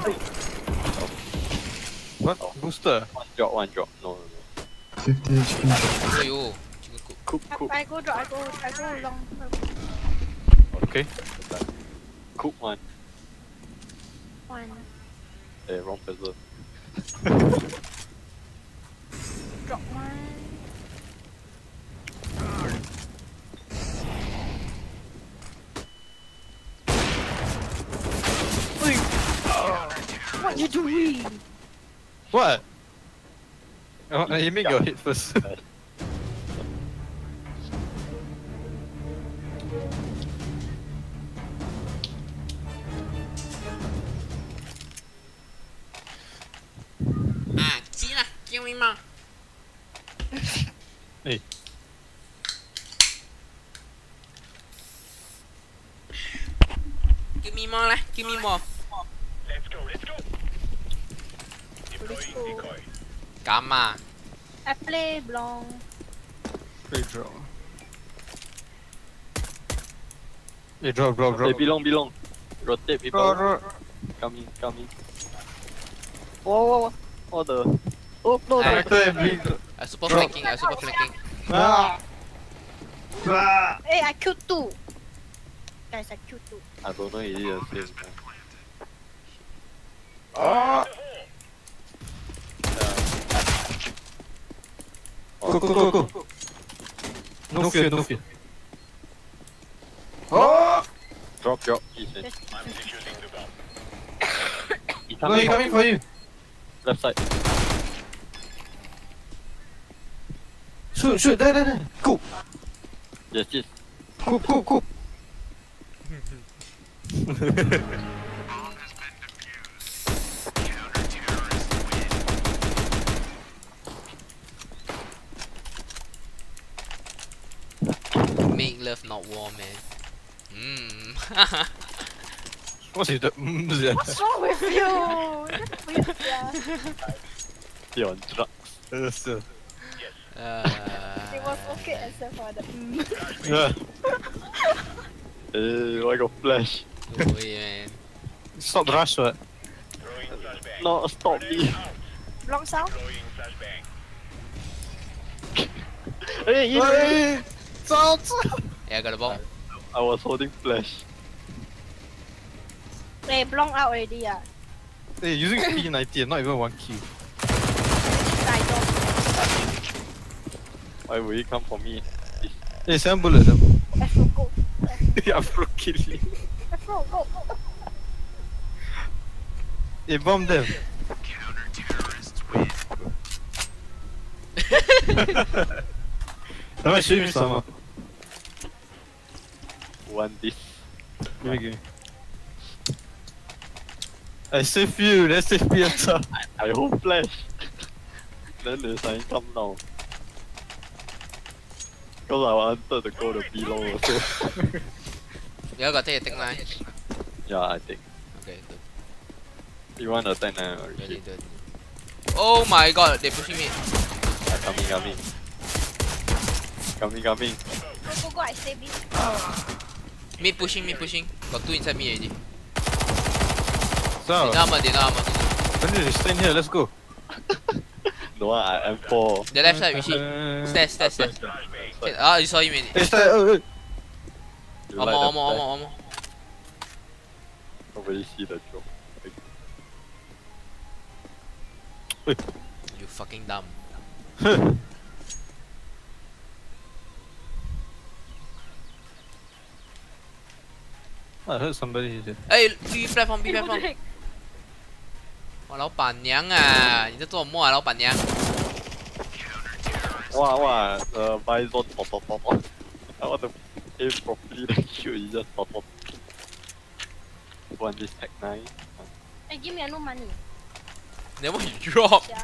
what booster? One drop, one drop. No, no, no. fifty H P. Oh yo, chicken cook. Cook, cook. I, I go drop, I go, I go long. Okay. Cook one. One. Eh, wrong person. Drop one. What you doing? What? Oh, you make your hit first. Ah, chi lah, give me more. Hey. Give me more lah, give me more. Let's go, let's go. Deploying go. decoy. Gamma. I play Blanc. Great draw. Hey, draw, draw, draw. Hey, belong, belong. Rotate people. Draw, draw. Come in, come in. Whoa, whoa, whoa. All the. Oh, no, Hey. no. Actor and blink. I super flanking, I super flanking. Ah! Ah! Hey, I killed two. Guys, I killed two. I don't know, it is the same. Ah! Go, go, go, go. No fear, no fear. Oh! Drop, drop. He's in. Just, I'm defusing the bomb. He's No, he coming for you. Left side. Shoot, shoot, there, there, there. Go, Yes, yes. go, go, go. Make love, not war, man. Mmm. What's with the mms, yeah? what's wrong with you? You're weird, yeah. You're on drugs. Yes, uh, uh, It was okay except for the mm. yeah. Hey, I got flash. Go away, man. Stop the rush, what? Throwing flashbang. No, stop me. Long sound? Throwing flashbang. Hey, he Hey! Salt! Yeah, I got a bomb. I was holding flash. Hey, Blanc out already, yeah. Hey, using P ninety and not even one kill. I don't. Why will he come for me? Hey, seven bullets, them. Afro, go. I'm pro killing. Afro, go. Hey, bomb them. Am I shooting someone? One this. Give me, give me. I save you, let's save me after. I hold flash. Then the sign come down. Cause I wanted to go to below also. You all got take a take line. Yeah, I think. Okay, good. You want to attack now? Ready, ready. Oh my god, they pushing me. Ah, coming, coming. Coming, coming. Go, go, go, I save it. Me pushing, me pushing. Got two inside me already. So, They no armor, they no armor. when did you stay in here? Let's go. No, I am four. The left side, we see. Stairs, stairs, stairs. Ah, you saw him already. Hey, stay. Oh, oh. You One like more, the one more, one flag? more, one more. Nobody see the joke. You fucking dumb. I heard somebody here. Hey, B platform, B Hey, what the platform. heck? 哇，老板娘啊，你在做什么啊，老板娘？ Wow, wow, the Bison pop pop pop pop. I want to aim properly, the shoot is just pop pop. Want this tech nine? Hey, give me a no money. Then what you drop? Yeah.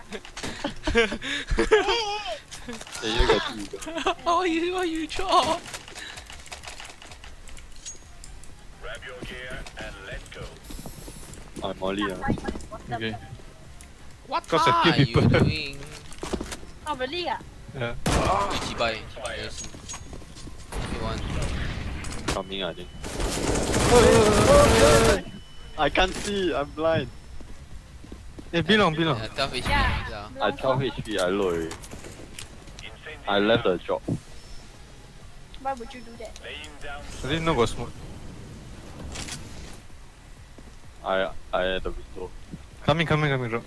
Hey, you got two. How you, how you drop? Grab your gear and let's go. I'm Molly. Uh. Okay. What Cause I kill are you people. doing? Oh, really? Ah? Yeah. Ichi buy. Yes. You want? Coming, I think. I can't see, I'm blind. Hey, belong, belong. Yeah, twelve H P. Yeah. Yeah. I twelve H P, I low already. I left the job. Why would you do that? Laying down I didn't know got smoke. I I at the window. Coming, coming, coming, drop.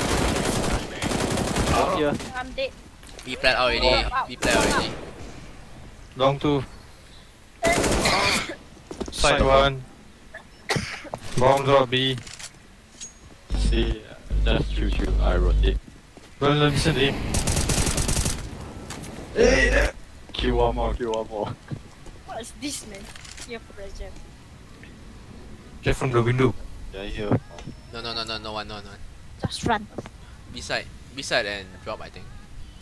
Out here. I'm dead. B plat already. B plat already. Long two. Side one. Bomb drop B. See, just shoot you, I rotate. Don't listen to him. Kill one more, kill one more. What is this, man? You're pressure. Get from the window. Yeah, here. No, no, no, no, no one, no one, no one. Just run. B side, B side and drop, I think.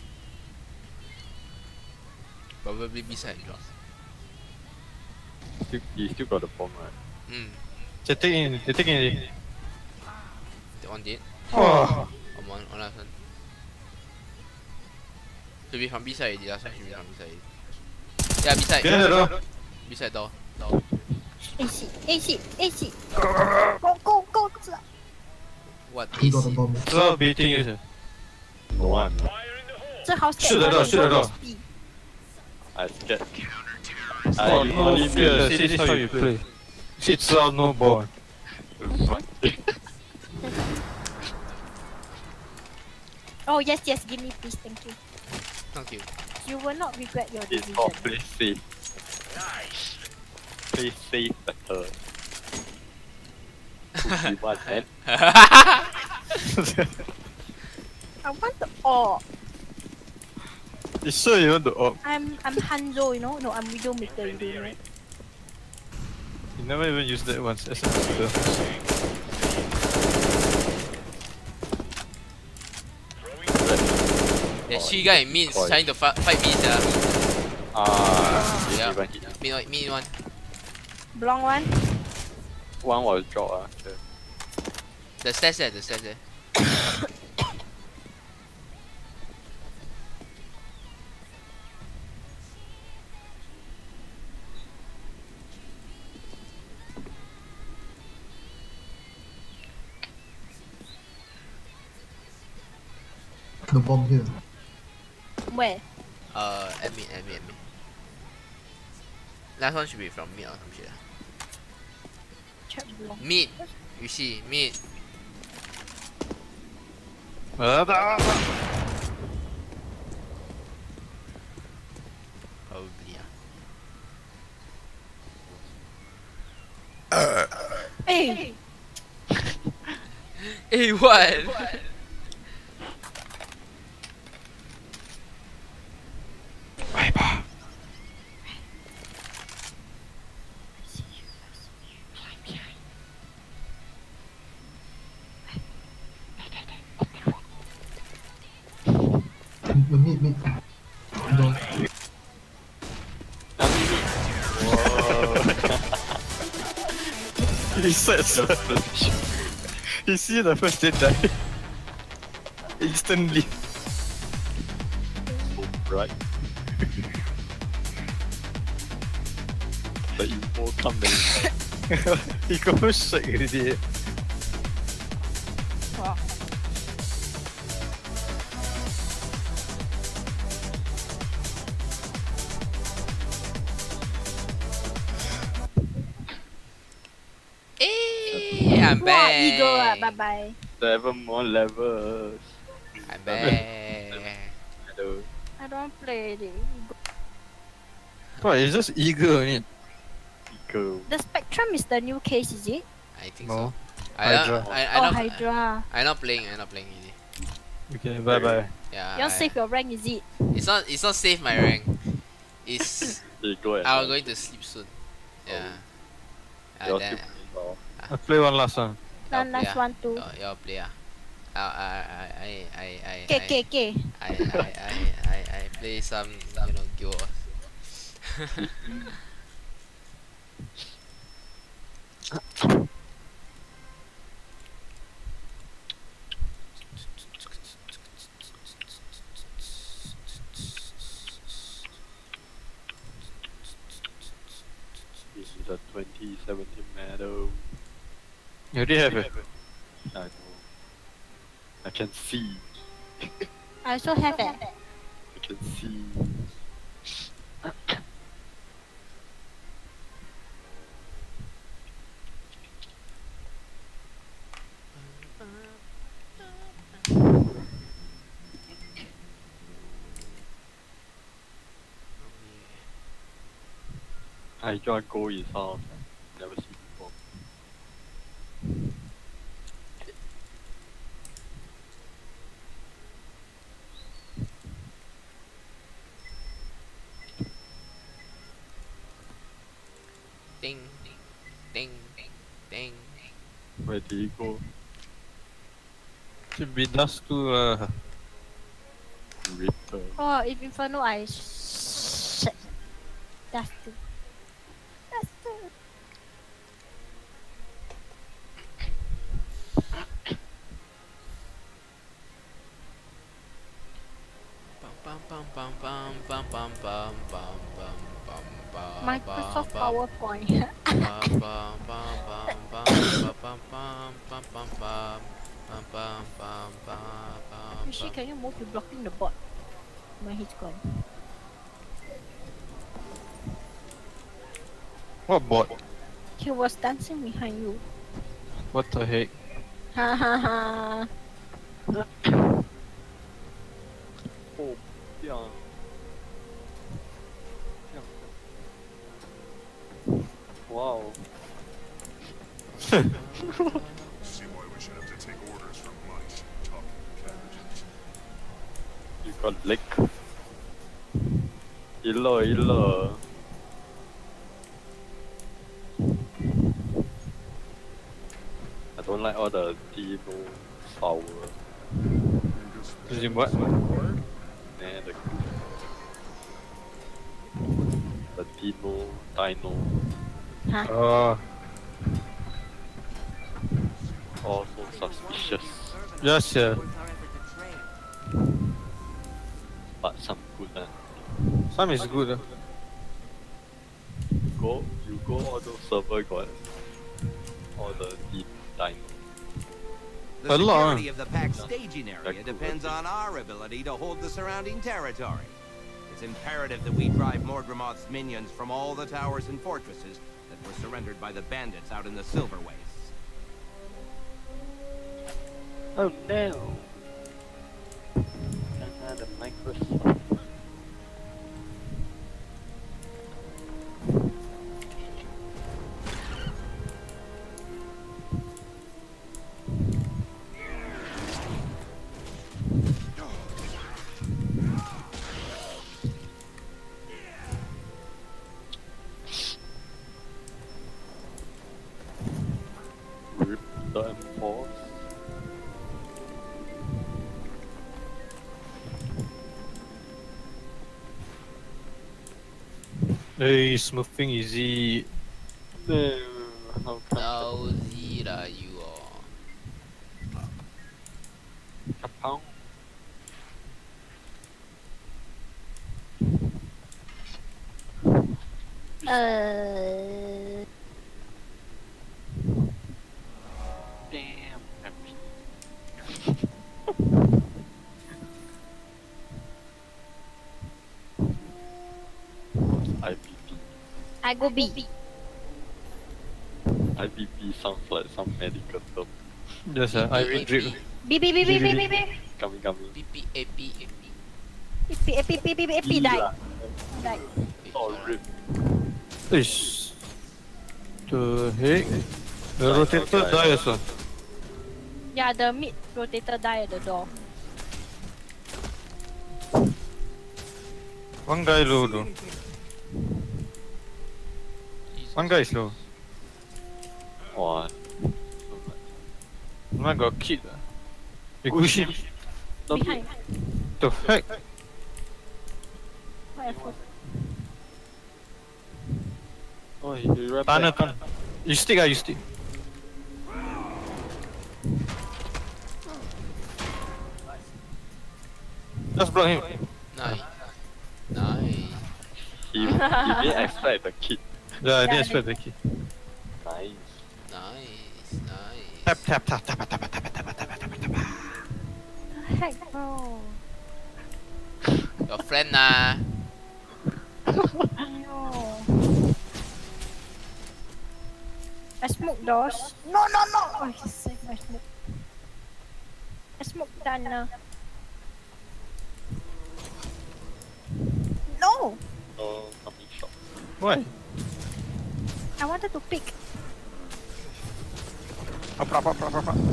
Probably B side and drop. Still, he still got the bomb, right? Hmm. They're taking it, they're taking it. The one dead. Oh. On one, on last one. Should be from B side already. Last one should be from B side already. Yeah, B side. Behind the door. B side door. Door. A C, A C, A C. Go, go, go. What He is got a it? bomb. So beating you. No one. fire in the hole. So how's that? Shoot the door, shoot the door. I scared. Oh, I no only fear. See, this is how you play. It's out, no ball. Oh, yes, yes. Give me, please. Thank you. Thank you. You will not regret your It's decision. all play safe. Nice. Play safe better. Who give one hand? I want the oh. You sure you want to op? I'm I'm Hanzo, you know. No, I'm Widowmaker. You know, right? You never even used that once as a speaker. That she guy in mid is trying to fi fight me, sir. Ah, Yeah. yeah. Even hit. Mid one, mid one. Blonde one. One was drop. Ah. Yeah. The stairs there, the stairs there. The bomb here. Where? Uh, at mid, at mid, at mid. Last one should be from mid or some shit. Check blonde. Mid. You see, mid. Ah, Probably, yeah. Hey. Hey, what? Meet, meet. Door. Whoa. He said so. He see the first dead die. Instantly. So bright. The info coming. He go shake already. Wow. Hey, I'm Wow, back. eagle ah, bye bye. Seven more levels. I'm back. Hello. I don't play the What, it's just eager only. Go. The Spectrum is the new case, is it? I think No. so. I Hydra. don't, I, I Oh, not, Hydra. I not playing. I not playing easy. Okay, bye bye. Yeah. You I- want save your rank, is it? It's not. It's not safe my rank. It's. Hey, go ahead. I'm going to sleep soon. Yeah. Ah, You're then, still playing now. I play one last one. One play last ah. one, two. oh, y'all play ah. Uh, I, I, I, I, I, K, I, K, K. I, I, I, I, I play some, you know, Gyo. This is the twenty seventeen medal. You already have it. I know. I can see. I also have it. I can see. I joined Go is house. Never seen before. Ding, ding, ding. Where did he go? Should be dust too. Uh, Ripper. Oh, if Inferno, I shit. That's two. That's two. Bum, bum, bum, bum, bum, bum, bum, bum, bum, bum, bum, Microsoft bum, PowerPoint. bum, bum, bum, bum, bum, bum, bum, bum, bum, bum, bum, bum, bum, bum, bum, Rishi, bum. can you move? You're blocking the bot. My he's gone. what bot? He was dancing behind you. What the heck? Ha ha ha. Oh, yeah. Wow. See why we should have to take orders from mice. Talking cabbages. You got lick. Illa, illa. I don't like all the Dino sour. Is it what? Nah, the, the Dino, Dino, Huh? Uh, all so suspicious. yes, yeah. But some good uh. Some is good. Uh. Go, you go all those server got all the Dino, Dino. The A lot, security of the pack's staging area That's cool. depends on our ability to hold the surrounding territory. It's imperative that we drive Morgremoth's minions from all the towers and fortresses that were surrendered by the bandits out in the Silver Wastes. Oh no! Another Microsoft. Rip the enforce. Hey, smoothing easy. No, how come? No, Uh, Damn. I P P. I go B. I P P sounds like some medical term. Yes, uh, I will drip. B B B B B B B. Coming, coming. P P A P A P. P P P P P P P die. Die. Oh, rip. Ish. The heck? The rotator die also. Yeah, the mid rotator die at the door. One guy low though. One guy is low. Wow. One got kid. You push him. Behind. The heck? What effort? Oh, you ran Tanah, back. tanah. You stick ah, you stick. Just block him. Nice. Nice. He, he didn't expect the kid. Yeah, I Yeah, didn't expect the kid. Nice. Nice. Nice. Tap tap tap tap tap tap tap tap tap tap tap. The heck, bro? Your friend nah. No. I smoke doors. No, no, no! Oh, he's safe. I smoke. I smoke Dana. No! Oh, coming shot. Why? I wanted to pick. Up, up, up, up, up, up.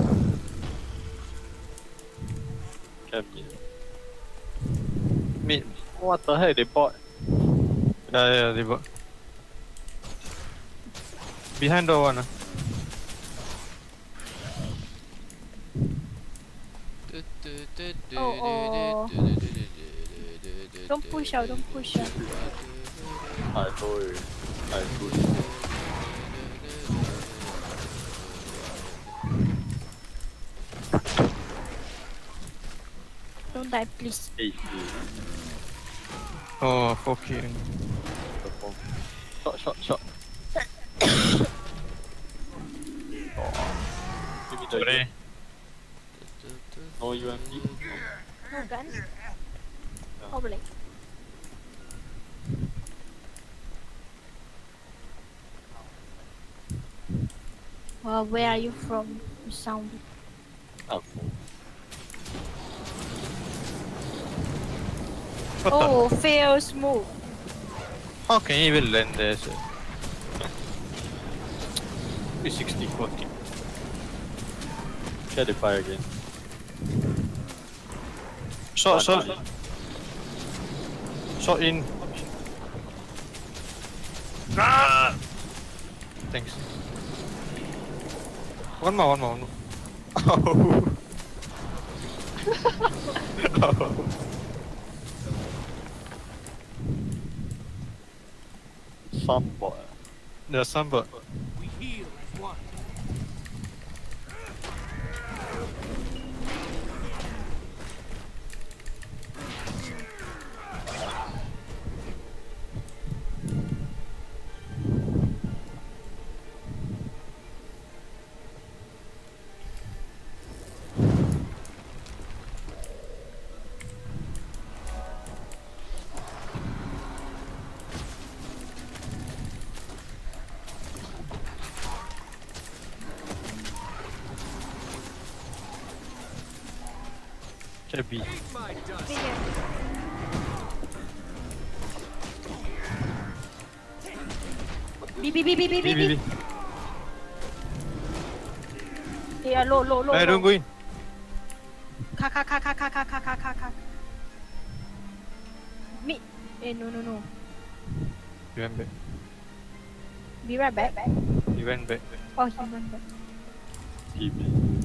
Can be. Mid. What the heck they bought? Yeah, yeah, they bought. Behind door one. ah. Oh, oh. Don't push out, don't push out. I told you. I told you. Don't die, please. Hey, Oh, fucking. shot, shot, shot. Oh. Give me the Sorry. no U M P. No gun. Oh, blade. Well, where are you from? You sound. Oh. What Oh, fail smooth. the? How can you even land there, sir? three sixty forty. Get the fire again. Shot, shot. Shot in. Ah! Thanks. One more, one more, one more. Oh. Oh. Some boy. There's some but We heal as one. K B. My dust. Figure. B B B B B B B B B. B. Yeah, low, low, low. Hey, don't go low. in. Ka ka ka ka ka ka ka ka ka ka. Mid. Eh, no, no, no. He went back. Be right back. He went back. Oh, he went back. T V.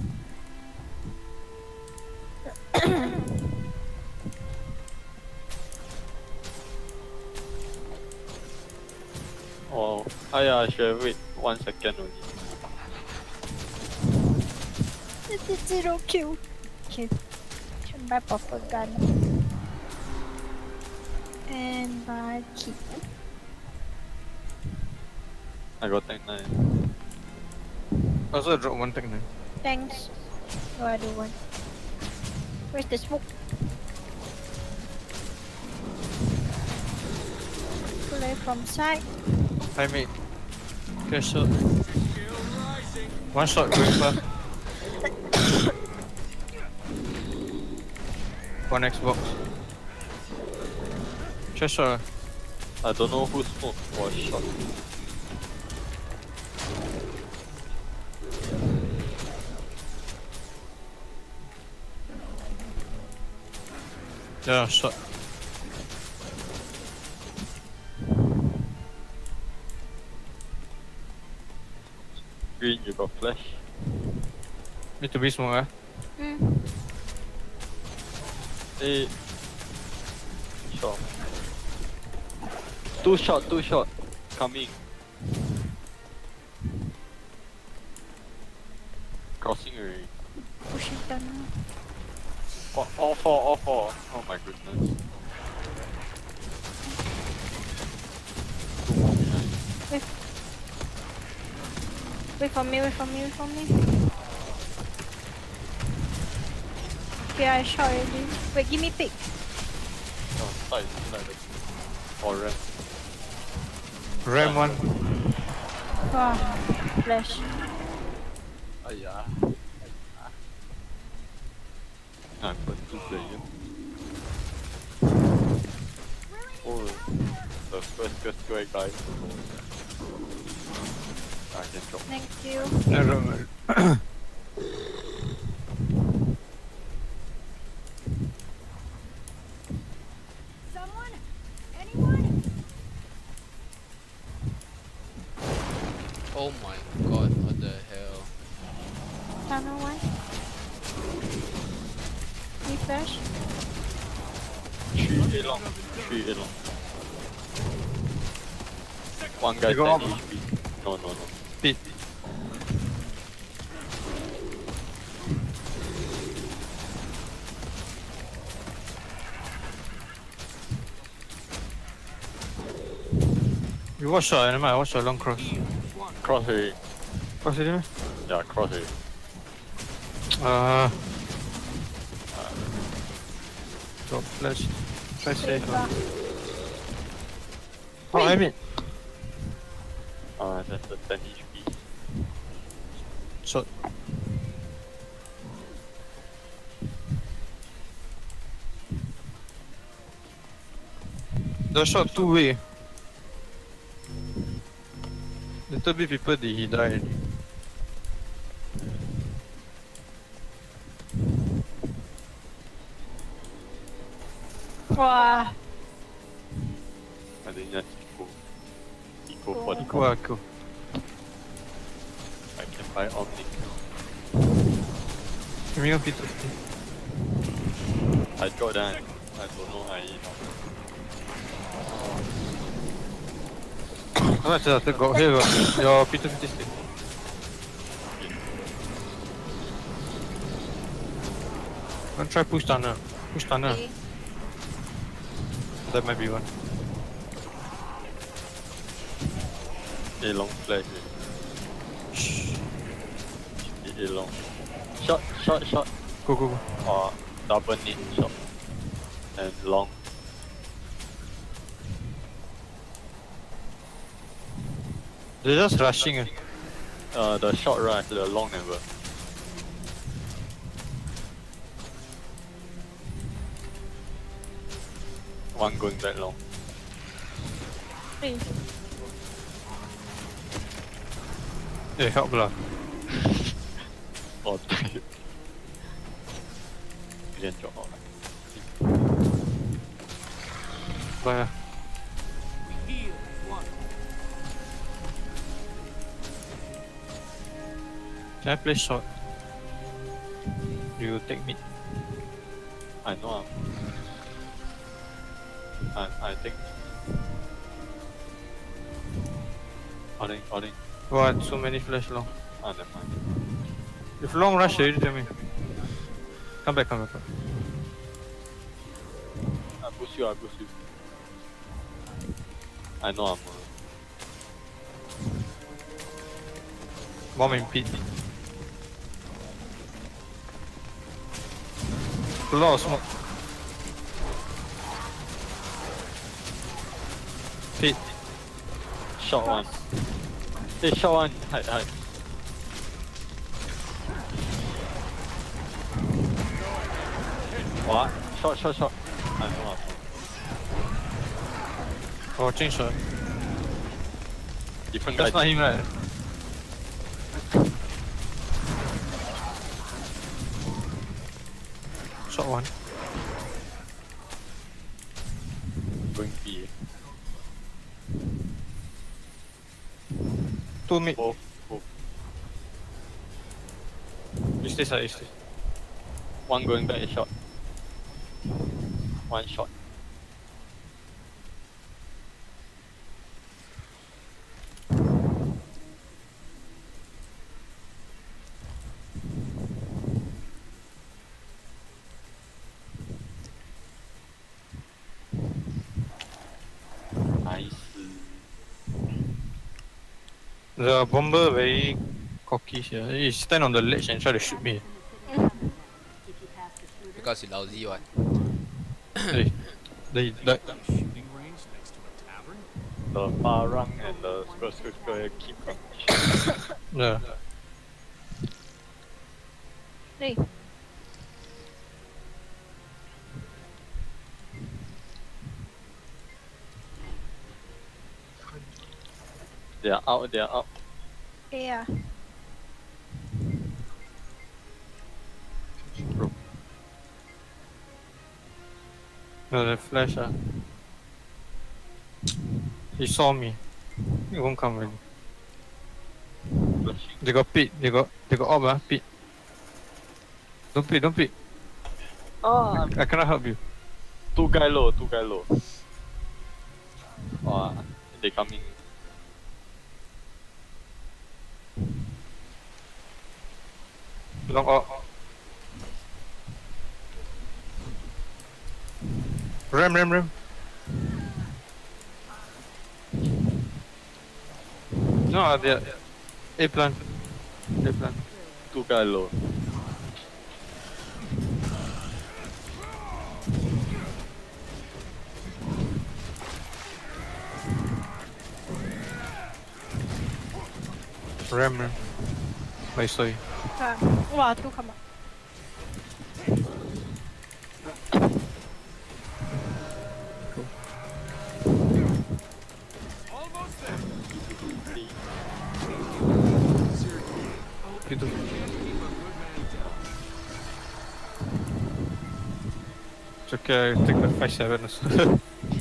Oh, ah yeah, I should have wait one second only. This is zero kill. Okay. Turn back off a gun. And buy key. I got tank nine. Also drop one tank nine. Thanks. No, I don't want. Where's the smoke? Play from side. I made. Okay, shot. One shot going fast. One Xbox. Chest shot. I don't know who smoked or shot. Yeah, shot. Green, you got flash. Need to be smoke, eh? Mm. Hey. Shot. Two shot, two shot. Coming. Crossing already. Push it down now. All, all four, all four. Oh my goodness. Two more behind. Wait. Wait for me, wait for me, wait for me. Okay, I shot already. Wait, give me pick. Oh, side, side. Or ram. Ram one. Wow. Flash. Ayah. I put two players. Oh, the first first guy guy. I can drop. Thank you. No, no, no. Someone? Anyone? Oh my god, what the hell? Tunnel one. Refresh. Three A long. Three A long. One guy You go ten up. H P. No, no, no. Pit. You watch shot, never mind, I watch shot long cross. Cross already. Cross it, Yeah, cross already. Uh. Drop flash. Try safe. lah. Oh, I mean. Uh, that's a ten H P. Shot. The shot two way. Little bit people did he die. Wow. I think that's equal. Equal for the Equal, ah, equal. I can buy Omnic. Give me a P fifty. I got that. I don't know how you know. How much is that? Go here, go. Your P fifty stick. Don't try push tunnel. Push tunnel. Okay. That might be one. A long flash. Shh. A long. Shot, shot, shot. Go, go, go. Or double need shot. And long. They're just rushing. Eh. Uh, the short rush, the long never. One going back long. Please. Eh, help lah. Oh, you can drop out. Bye. ah. Can I play short? You take mid. I know. I'm, I, I think. Odding, odding. What? So many flash long. Ah, never mind. If long rush, you tell me. Come back, come back. Come back. I boost you, I boost you. I know I'm. Uh, Bomb in pit. A lot of smoke. Pit. Shot one. Hey, shot one. Hide, hide. What? Shot, shot, shot. I don't know. Oh, change shot. Different guy. That's not him, right? Shot one. Going B. Two mid. Both, both. You stay side, you stay. One going back a shot. One shot. Nice. The bomber very cocky here. He stand on the ledge and try to shoot me. Because you lousy one. Hey, they died. Shooting range next to a tavern? The Farang and the Square Square Square keep from Yeah. Hey, They are out, they are out. yeah. No, the flash ah. He saw me. He won't come already. Flashing. They got pit. They got they got orb ah pit. Don't pit. Don't pit. Ah, I cannot help you. two guy low, two guy low. Ah, they coming. Long orb. Ram ram ram. No, they are A plan. A plan. Two guy low. Ram ram. Wait, sorry. À. Wow, two come up. Gitu. It's okay, I take the five seven also. You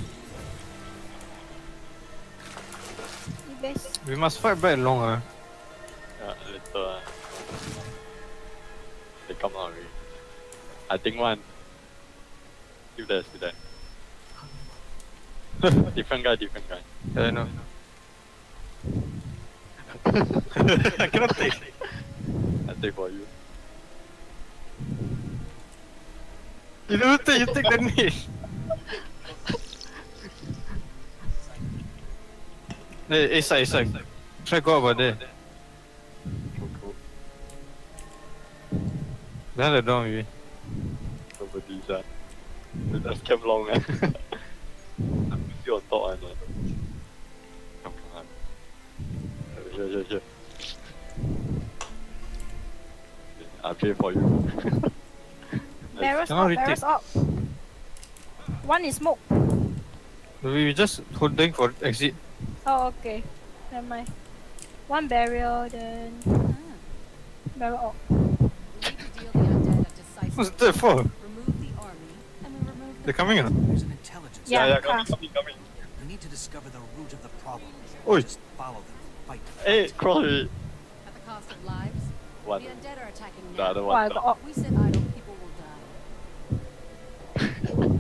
best. We must fight back long ah. Yeah, later. Uh, they come out already. I think one. Still there, still there. Different guy, different guy. Yeah, I know. I cannot take. I take for you. You don't take, you take the knee. Hey, A side, A side. Try go over there. Cool, cool. Behind the door maybe. Nobody that. They just came long man. I'm still on top I know. Come on. Here, here, here. I'll pay for you. Barrels Cannot up, retake. barrels up. One is smoke. We just holding for exit. Oh, okay. Never mind. One barrel, then barrel up. What's that for? Remove the army and we remove They're coming in. There's an intelligence. Yeah, yeah, car. coming, coming, coming. We need to discover the root of the problem. Oi. Just follow them. Fight. Hey, cross it. at the cost of lives. One. The undead are attacking The now. other Oh, I one. got up. We sit idle, people will die.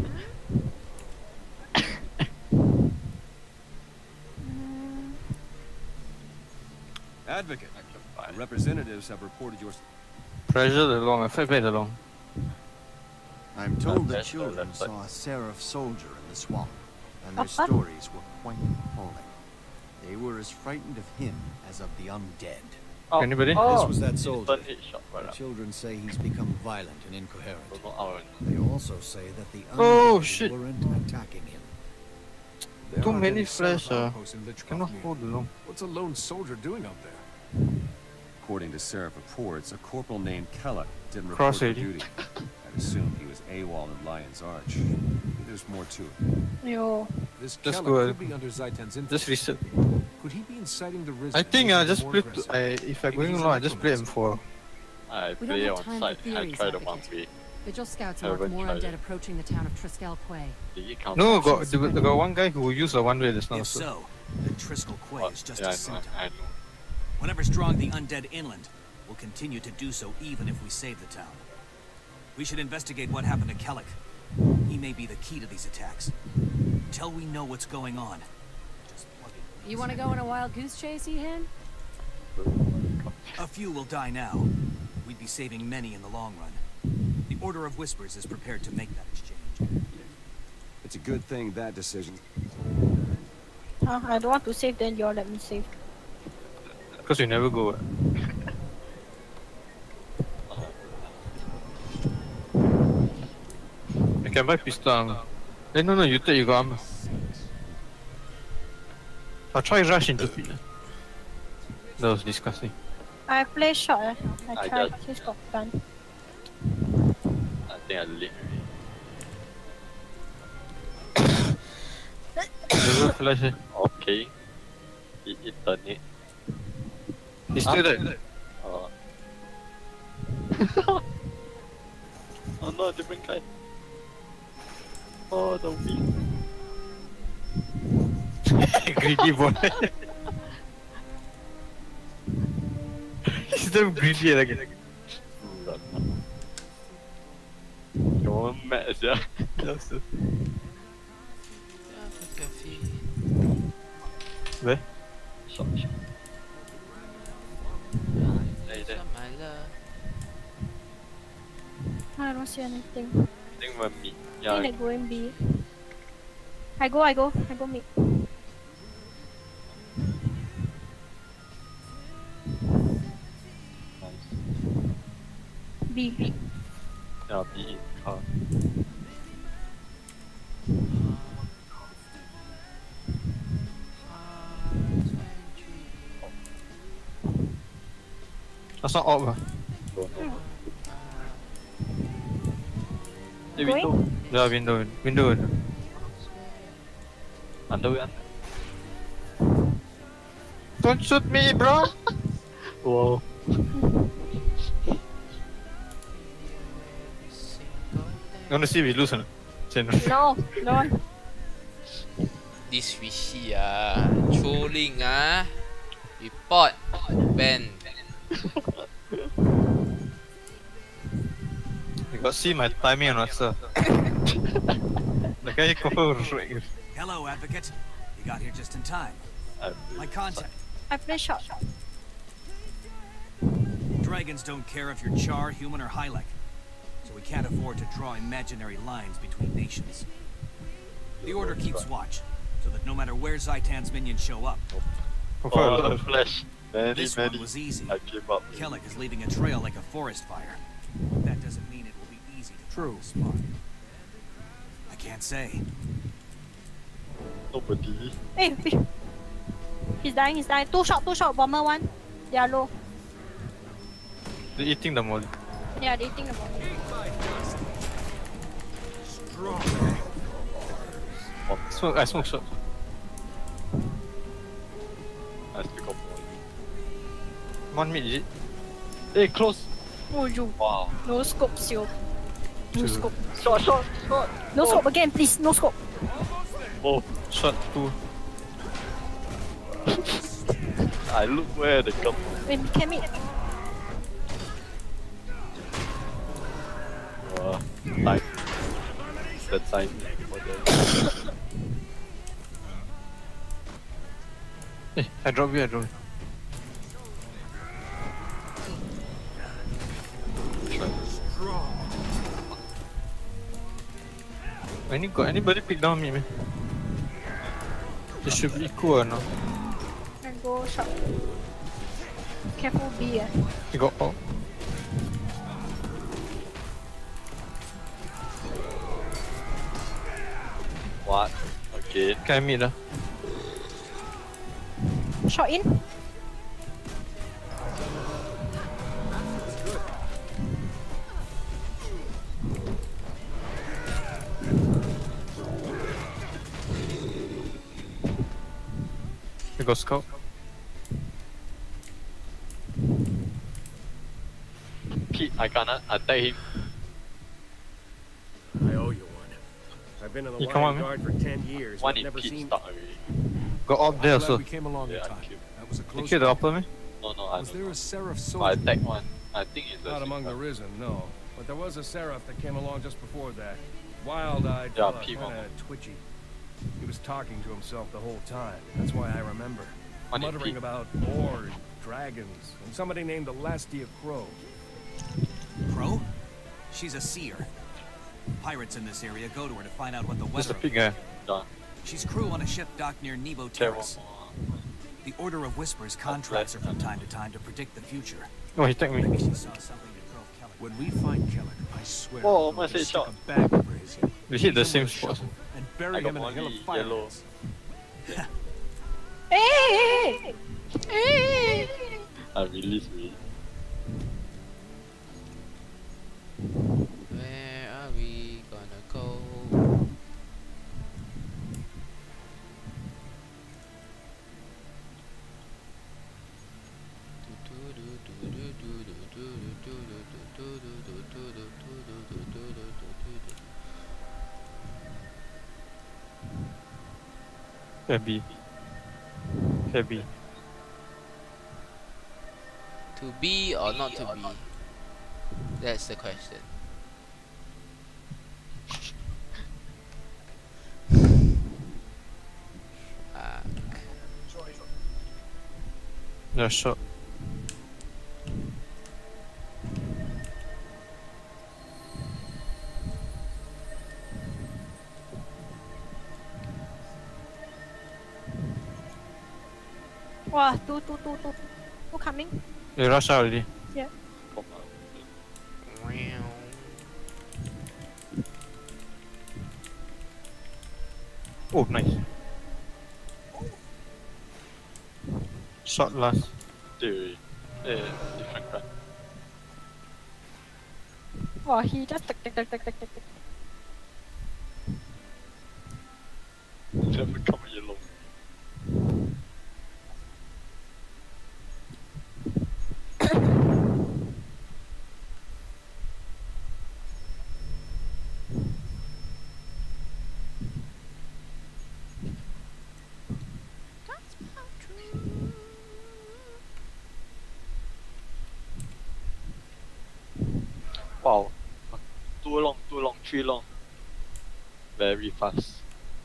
Advocate, I can buy. representatives have reported your... Pressure the long, I fight back the long. I'm told the Left, children left side. saw a seraph soldier in the swamp, and their Uh-huh. stories were quite appalling. They were as frightened of him as of the undead. Oh, Anybody? This Oh, was that soldier. instant headshot right The up. children say he's become violent and incoherent. Don't know how. They also say that the Oh, undead shit. weren't attacking him. Too many flash. Uh, cannot hold long. What's a lone soldier doing up there? According to Seraph reports, a corporal named Kellogg didn't report Cross for eighty. duty. I'd assumed he was AWOL in Lion's Arch. Maybe there's more to it. Yo. This Just Kellogg go ahead. could be under Zaitan's influence. Just reset. Could he be inciting the residents? I think I to be just more play. aggressive? I if I Maybe going he's long, I a just play M necromancer. four. I We don't play have on time site. for I theories, tried a Advocate. one way. Vigil scouts Haven't marked more tried undead it. approaching the town of Triskel Quay. Did you count? No, got there got one guy who used the one way just now. If So. so, then Triskel Quay What? is just Yeah, a I know. symptom. I know. Whatever's drawing the undead inland will continue to do so even if we save the town. We should investigate what happened to Kellogg. He may be the key to these attacks. Until we know what's going on, just plug it. You want to go on a wild goose chase, Ehan? A few will die now. We'd be saving many in the long run. The Order of Whispers is prepared to make that exchange. It's a good thing that decision. Uh, I don't want to save, then you all let me save. Because you never go. I can buy pistol. Eh, no, no, you take, you got armor. I'll try rush into it. That was disgusting. I play shot. Eh. I I tried. just- He's got gun. I think I lit. Never flash. Eh. Okay. It, it done it. He's still there. Oh. Oh no, different guy. Oh, the weak. Greedy boy. He's damn greedy like it. You're mad, yeah. Where? Shot, shot. Like that. I don't see anything. I think when me. I Yeah. think they go in B. I go, I go, I go mid. Nice. B. Yeah, be in car. That's not op. Don't know. Hey, Going? window. Yeah, window, window. window. Under, under. Don't shoot me, bro. Whoa. Gonna see if we lose or not. Say no. No, no. This fishy ah, trolling ah, report, ban. You got see my timing or not, sir? The guy confirm right. Hello, Advocate. You got here just in time. My contact. I play shot. Dragons don't care if you're Char, human, or Hylek. So we can't afford to draw imaginary lines between nations. The Order keeps watch, so that no matter where Zaitan's minions show up, Oh, the flash. Many, this many. one was easy. I give up. Kellogg is leaving a trail like a forest fire. That doesn't mean it will be easy to True. spot. I can't say. Nobody. Hey, hey. He's dying, he's dying. Two shot, two shot. Bomber one. They are low. They're eating the molly. Yeah, they think about it. Smoke, I smoke shot. I still got more. One mid, is it? Hey, close. Oh, you. Wow. No scope, Sio. No Two. scope. Shot, shot, shot. No scope again, please. No scope. Oh, Shot two. I look where they come. Wait, can me. Wow. Nice. That sign for the. Hey, I drop you, I drop you. Any got anybody pick down me, man? It should be cool or no? And go shot. Careful B eh. You got all. What? Okay. Can I meet lah? Shot in. You go scout. Pete, I cannot attack him. I owe you one. I've been in the You come on, Lion Guard for ten years. One I've in never Pete seen. stuck already. Got up there also. We came along in Yeah, I time. killed. That was a You close kill the call. upper me? No, no, I Was don't there know. a Seraph But I soldier? attacked one. I think it's a Not among the Sigma. Risen, no. But there was a Seraph that came along just before that. Wild-eyed, Yeah, fella, people. kinda twitchy. He was talking to himself the whole time. That's why I remember. One in Muttering Pete. about Lord, dragons, and somebody named Elastia Crow. Crow? She's a seer. Pirates in this area go to her to find out what the There's a weather. big guy. Done. She's crew on a ship docked near Nebo There one Terrace. more. The Order of Whispers contracts her from time to time to predict the future. Oh, he tagged Maybe me. she saw something that drove Kelly. When we find Kellic, I swear Oh, I'll almost go hit stick shot. a bag over his head. We hit the Beat him same with a spot. shovel, and I bury got him in a one hill of yellow. fireworks. Hey, hey, hey. Hey. I released me. Where are we gonna go? Heavy. Heavy. To be or not to be? That's the question. Fuck. Yeah, shot. Wow, two, two, two, two. Two coming. They rush out already. Yeah. Come on. Oh, nice. Shot last. Dude. Eh, different gun. Wow, he just tick, tick, tick, tick, tick, tick. Never come yellow. Wow. Too long, too long, three long. Very fast.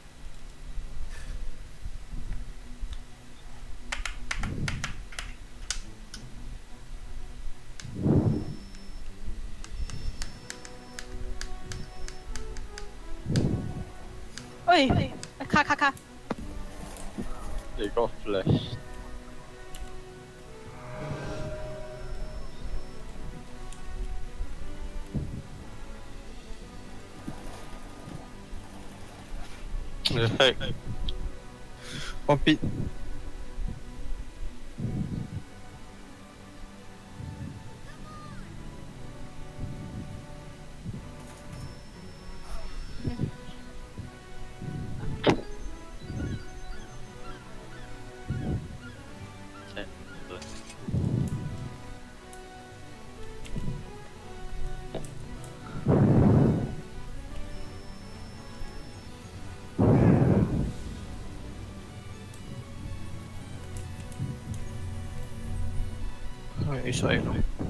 Oi, car, car, car. They got flash. The heck. One pit. Oh, east side.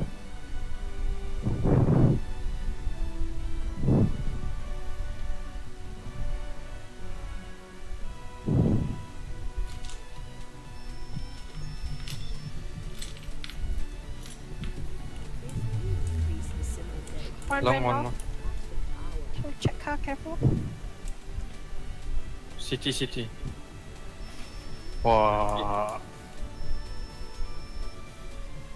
One Long ran one off. more. So check car, careful. City, city. Wow.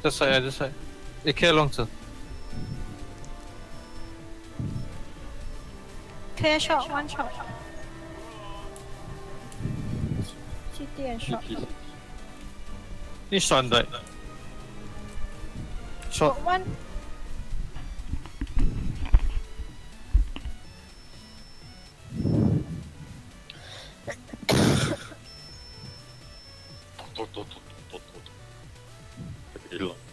This side, yeah, this side. A K long sir. Clear shot, one shot. C T and shot. Ni Sean died. Shot. One. 또, 또, 또, 또, 또, 또. 일로.